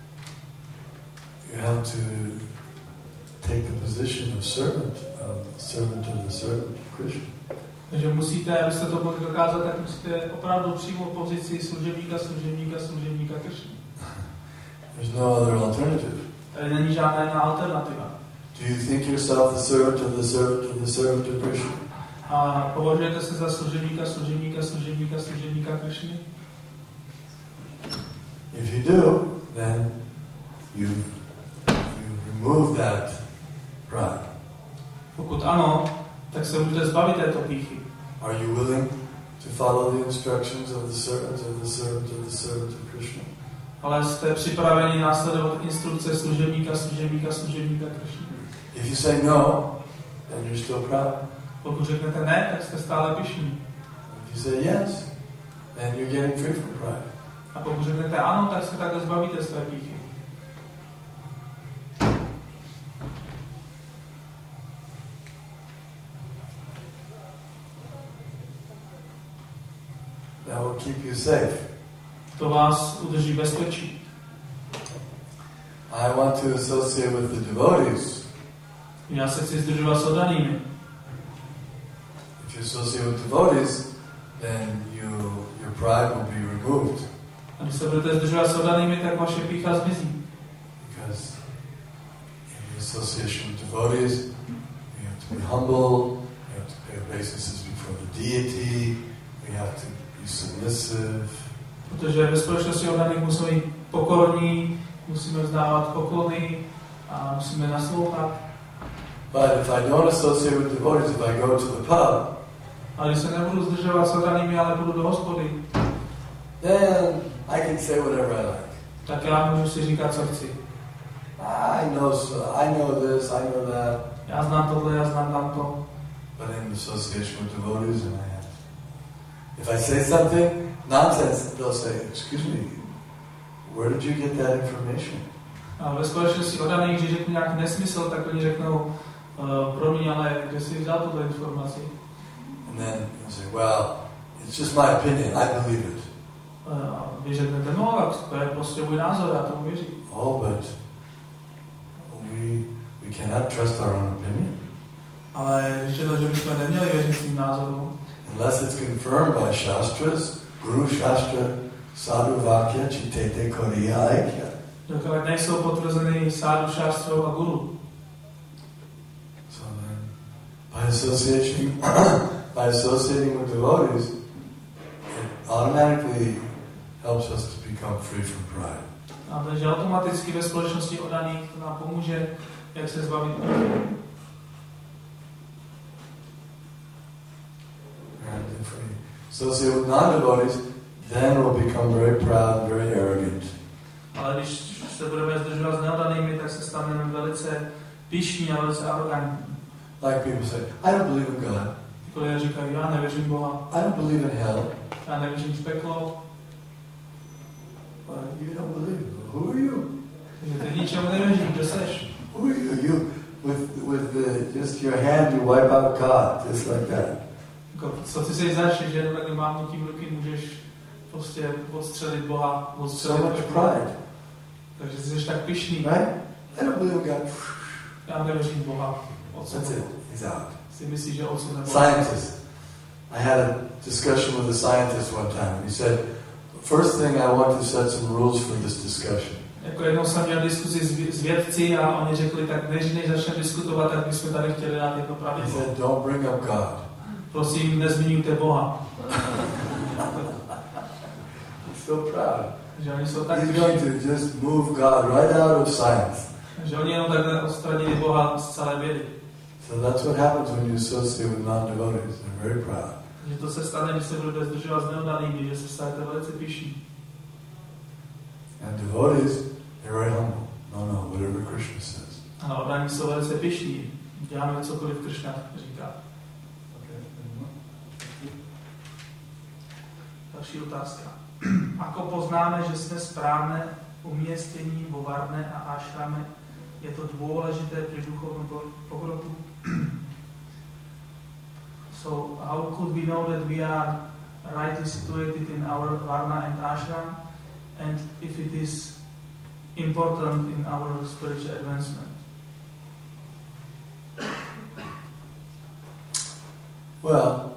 you have to take the position of servant of the servant of Krishna. Takže musíte, abyste to mohli dokázat, tak musíte opravdu přijmout pozici služebníka Krishny. There's no other alternative. Tady není žádná jiná alternativa. Do you think yourself the servant of the servant of the servant of Krishna? A považujete se za služebníka Krishny? If you do, then you remove that pride. Pokud ano, tak se můžete zbavit této pýchy. Are you willing to follow the instructions of the servant of the servant of the servant of Krishna? ale jste připraveni následovat instrukce služebníka kršníka. If you say no, then you're still proud. Pokud řeknete ne, tak jste stále pyšní. If you say yes, then you're getting free from pride. A pokud řeknete ano, tak se takhle zbavíte své pýchy. That will keep you safe. To vás udrží bezpečí. I want to associate with the devotees. Já se chci združovat s oddanými. If you associate with devotees, then your pride will be removed. A když se budete združovat s oddanými, tak vaše pýcha zmizí. Because in the association with devotees, we have to be humble, we have to pay obeisances before the deity, we have to be submissive. Protože ve společnosti oddaných musíme být pokorní, musíme vzdávat poklony a musíme naslouchat. But if I don't associate with devotees, if I go to the pub, Ale když se nebudu zdržovat s oddanými, ale půjdu do hospody, then I can say whatever I like. tak já můžu si říkat, co chci. I know this, I know that. Já znám tohle, já znám tamto. But in association with devotees, and I have. If I say something nonsense, they'll say, "Excuse me, where did you get that information?" A ve společnosti oddaných, když řeknu nějaký nesmysl, tak oni řeknou, promiň, ale kde jsi vzal tuto informaci? And then you say, "Well, it's just my opinion. I believe it." Vy řeknete, no, tak to je prostě můj názor, já tomu věřím. Oh, but we cannot trust our own opinion. Ale když je to, že bychom neměli věřit svým názorům. Unless it's confirmed by shastras, guru shastra, sadhu vakya, chitete koriya aikya. Dokud nejsou potvrzeny sádu, šástrou a guru. So then, by associating with devotees, it automatically helps us to become free from pride. A takže automaticky ve společnosti oddaných to nám pomůže, jak se zbavit. And if we associate with non-devotees, then we'll become very proud and very arrogant. Ale když se budeme zdržovat s neoddanými, tak se staneme velice pyšní a velice arrogantní. Like people say, I don't believe in God. Jako lidé říkají, já nevěřím Boha, I don't believe in hell. já nevěřím v peklo. You don't believe. Who are you? Takže ty ničemu nevěřím, kdo seš? Who are you? You with just your hand, you wipe out God, just like that. Jako, co ty si zač, že jenom takhle mávnutím ruky můžeš prostě odstřelit Boha, So much pride. Takže jsi tak pyšný. Right? I don't believe in God. Já nevěřím v Boha. That's it. He's out. Si myslíš, že odsud nebo... Scientist. I had a discussion with a scientist one time. He said, first thing I want to set some rules for this discussion. Jako jednou jsem měl diskuzi s vědci a oni řekli, tak než začneme diskutovat, tak bychom tady chtěli dát jako He pravidlo. said, don't bring up God. Prosím, nezmiňujte Boha. He's so proud. Že oni jsou tak He's going to just move God right out of science. že oni jenom takhle odstranili Boha z celé vědy. So that's what happens when you associate with non-devotees. They're very proud. Že to se stane, když se budete zdržovat s neoddanými, že se stanete velice pyšní. And devotees, they're very humble. No, whatever Krishna says. A oddaní jsou velice pyšní. Děláme cokoliv Krishna říká. Další otázka. Ako poznáme, že jsme správné umiestnění vo varne a ášrame? Je to dôležité pri duchovnom pokroku? So, how could we know that we are rightly situated in our varna and ashram, and if it is important in our spiritual advancement? Well,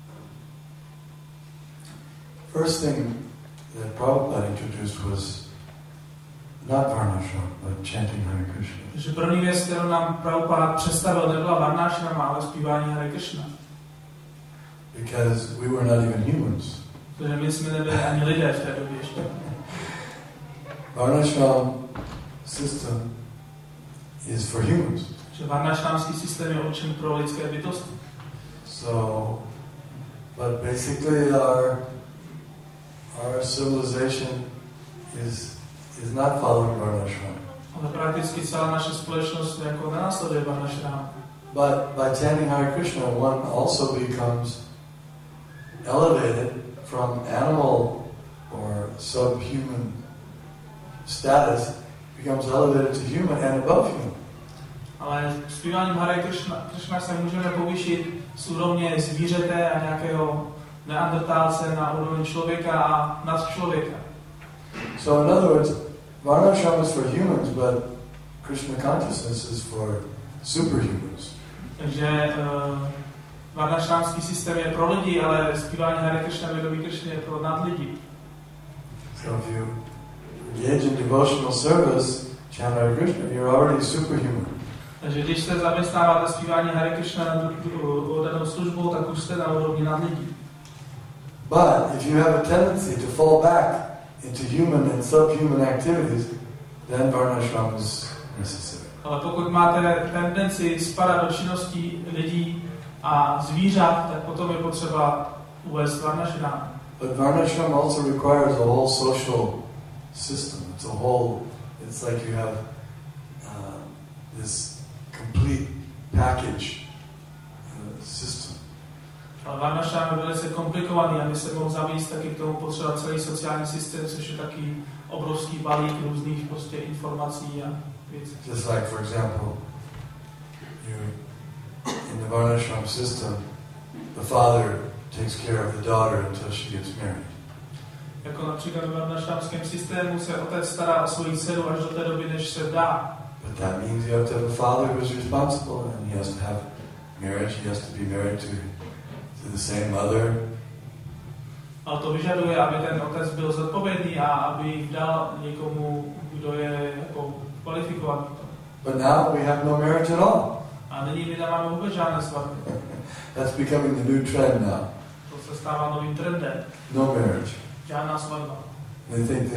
first thing that Prabhupada introduced was not varnashram, but chanting Hare Krishna. Takže první věc, kterou nám Prabhupada představil, nebyla varnashrama, ale zpívání Hare Krishna. Because we were not even humans. Protože my jsme nebyli ani lidé v té době ještě. Varnashram system is for humans. Že varnashramský systém je určen pro lidské bytosti. So, but basically our civilization is is not following Varnashram. Ale prakticky celá naše společnost jako nenásleduje Varnashram. But by chanting Hare Krishna, one also becomes elevated from animal or subhuman status, becomes elevated to human and above human. Ale zpíváním Hare Krishna se můžeme povýšit z úrovně zvířete a nějakého neandertálce na úroveň člověka a nad člověka. So in other words, Varnashram is for humans, but Krishna consciousness is for superhumans. Takže varnashramský systém je pro lidi, ale zpívání Hare Krishna vědomí Krishna je pro nadlidi. So if you engage in devotional service, chant Hare Krishna, you're already superhuman. Takže když se zaměstnáváte zpívání Hare Krishna na danou službu, tak už jste na úrovni nadlidí. But if you have a tendency to fall back into human and subhuman activities, then Varnashram is necessary. Ale pokud máte tendenci spadat do činností lidí a zvířat, tak potom je potřeba uvést Varnashram. But Varnashram also requires a whole social system. It's like you have this complete package system. Ale Varnashram je velice komplikovaný, aby se mohl zavést, taky k tomu potřeba celý sociální systém, což je taky obrovský balík různých prostě informací a věcí. Just like, for example, in the Varnashram system, the father takes care of the daughter until she gets married. Jako například v varnashramském systému se otec stará o svoji dceru až do té doby, než se vdá. But that means you have to have a father who is responsible, and he has to have marriage. He has to be married to the same mother. Ale to vyžaduje, aby ten otec byl zodpovědný a aby vdal někomu, kdo je jako kvalifikovaný. But now we have no marriage at all. A nyní my nemáme vůbec žádné svatby. That's becoming the new trend now. To se stává novým trendem. No marriage. Žádná svatba. They think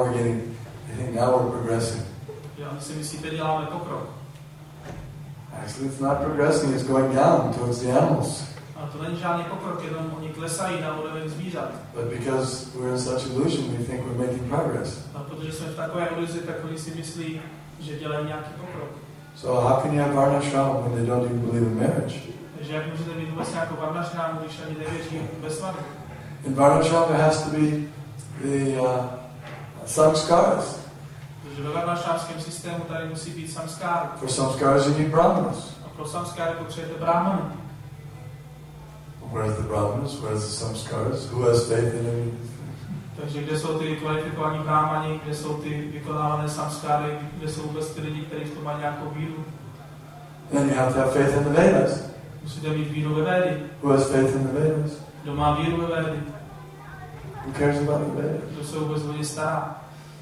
now we're progressing. Jo, my si myslíte, děláme pokrok. Actually, it's not progressing, it's going down towards the animals. Ale to není žádný pokrok, jenom oni klesají na úroveň zvířat. But because we're in such illusion, we think we're making progress. A protože jsme v takové iluzi, tak oni si myslí, že dělají nějaký pokrok. So how can you have Varnashram when they don't even believe in marriage? Takže jak můžete mít vůbec nějakou varnashramu, když ani nevěří ve svatbu? In Varnashram there has to be the samskaras. Takže ve varnashramském systému tady musí být samskáry. For samskaras you need brahmanas. A pro samskáry potřebujete brahmany. Where's the brahmanas? Where's the samskaras? Who has faith in them? Takže kde jsou ty kvalifikovaní brahmani, kde jsou ty vykonávané samskáry, kde jsou vůbec ty lidi, kteří v tom mají nějakou víru. Then you have to have faith in the Vedas. Musíte mít víru ve Védy. Who has faith in the Vedas? Kdo má víru ve Védy? Who cares about the Vedas? Kdo se vůbec o ně stará?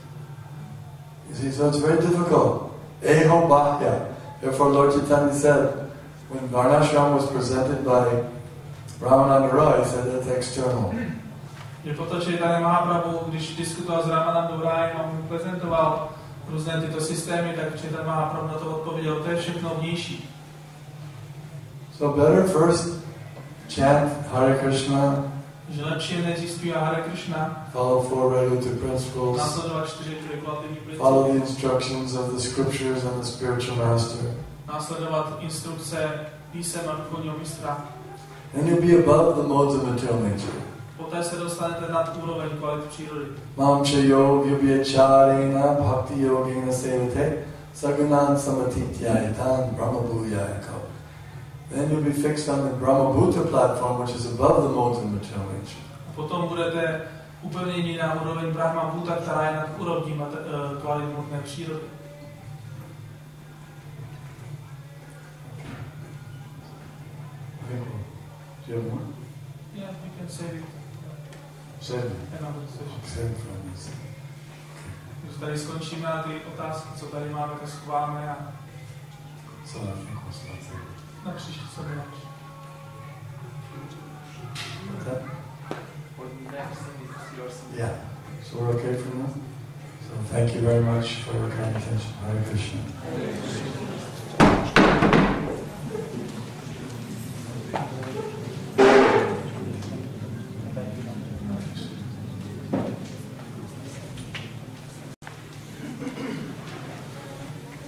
You see, so it's very difficult. Eho bahya. Therefore Lord Chaitanya said, when Varnashram was presented by Ramananda Roy, he said that's external. Že proto Chaitanya Mahaprabhu, když diskutoval s Ramanandou Rájem a mu prezentoval různé tyto systémy, tak Chaitanya Mahaprabhu na to odpověděl, to je všechno vnější. So better first chant Hare Krishna, Že lepší je nejdřív zpívá Hare Krishna, follow four regulative principles, následovat 4 regulativní principy, follow the instructions of the scriptures and the spiritual master. následovat instrukce písem a duchovního mistra. And you'll be above the modes of material nature. Poté se dostanete nad úroveň kvalit přírody. Mam chayo vyabhyacharena bhakti yogena sevate sagunan samatityayitan brahmabhuyayako. Then you'll be fixed on the Brahmabhuta platform, which is above the modes of material nature. Potom budete upevněni na úroveň Brahma Bhuta, která je nad úrovní kvalit hmotné přírody. Do you have more? Yeah, you can save it. Save it. Another session. Save it for me. Když tady skončíme na ty otázky, co tady máme, tak schováme a So I think we'll start there. na příští se vyláš. Okay? What next is yours? Yeah. So we're okay for now? So thank you very much for your kind attention. Hare Krishna.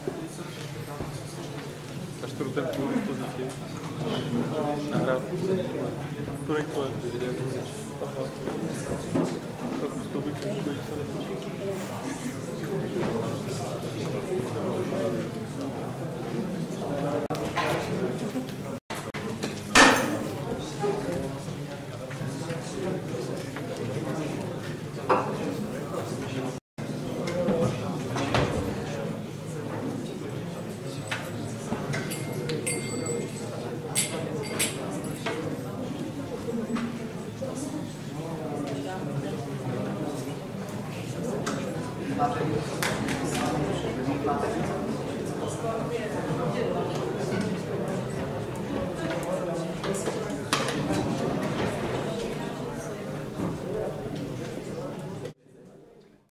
Až to ten půl dispozici. Nahrávku. To je to, video. To bych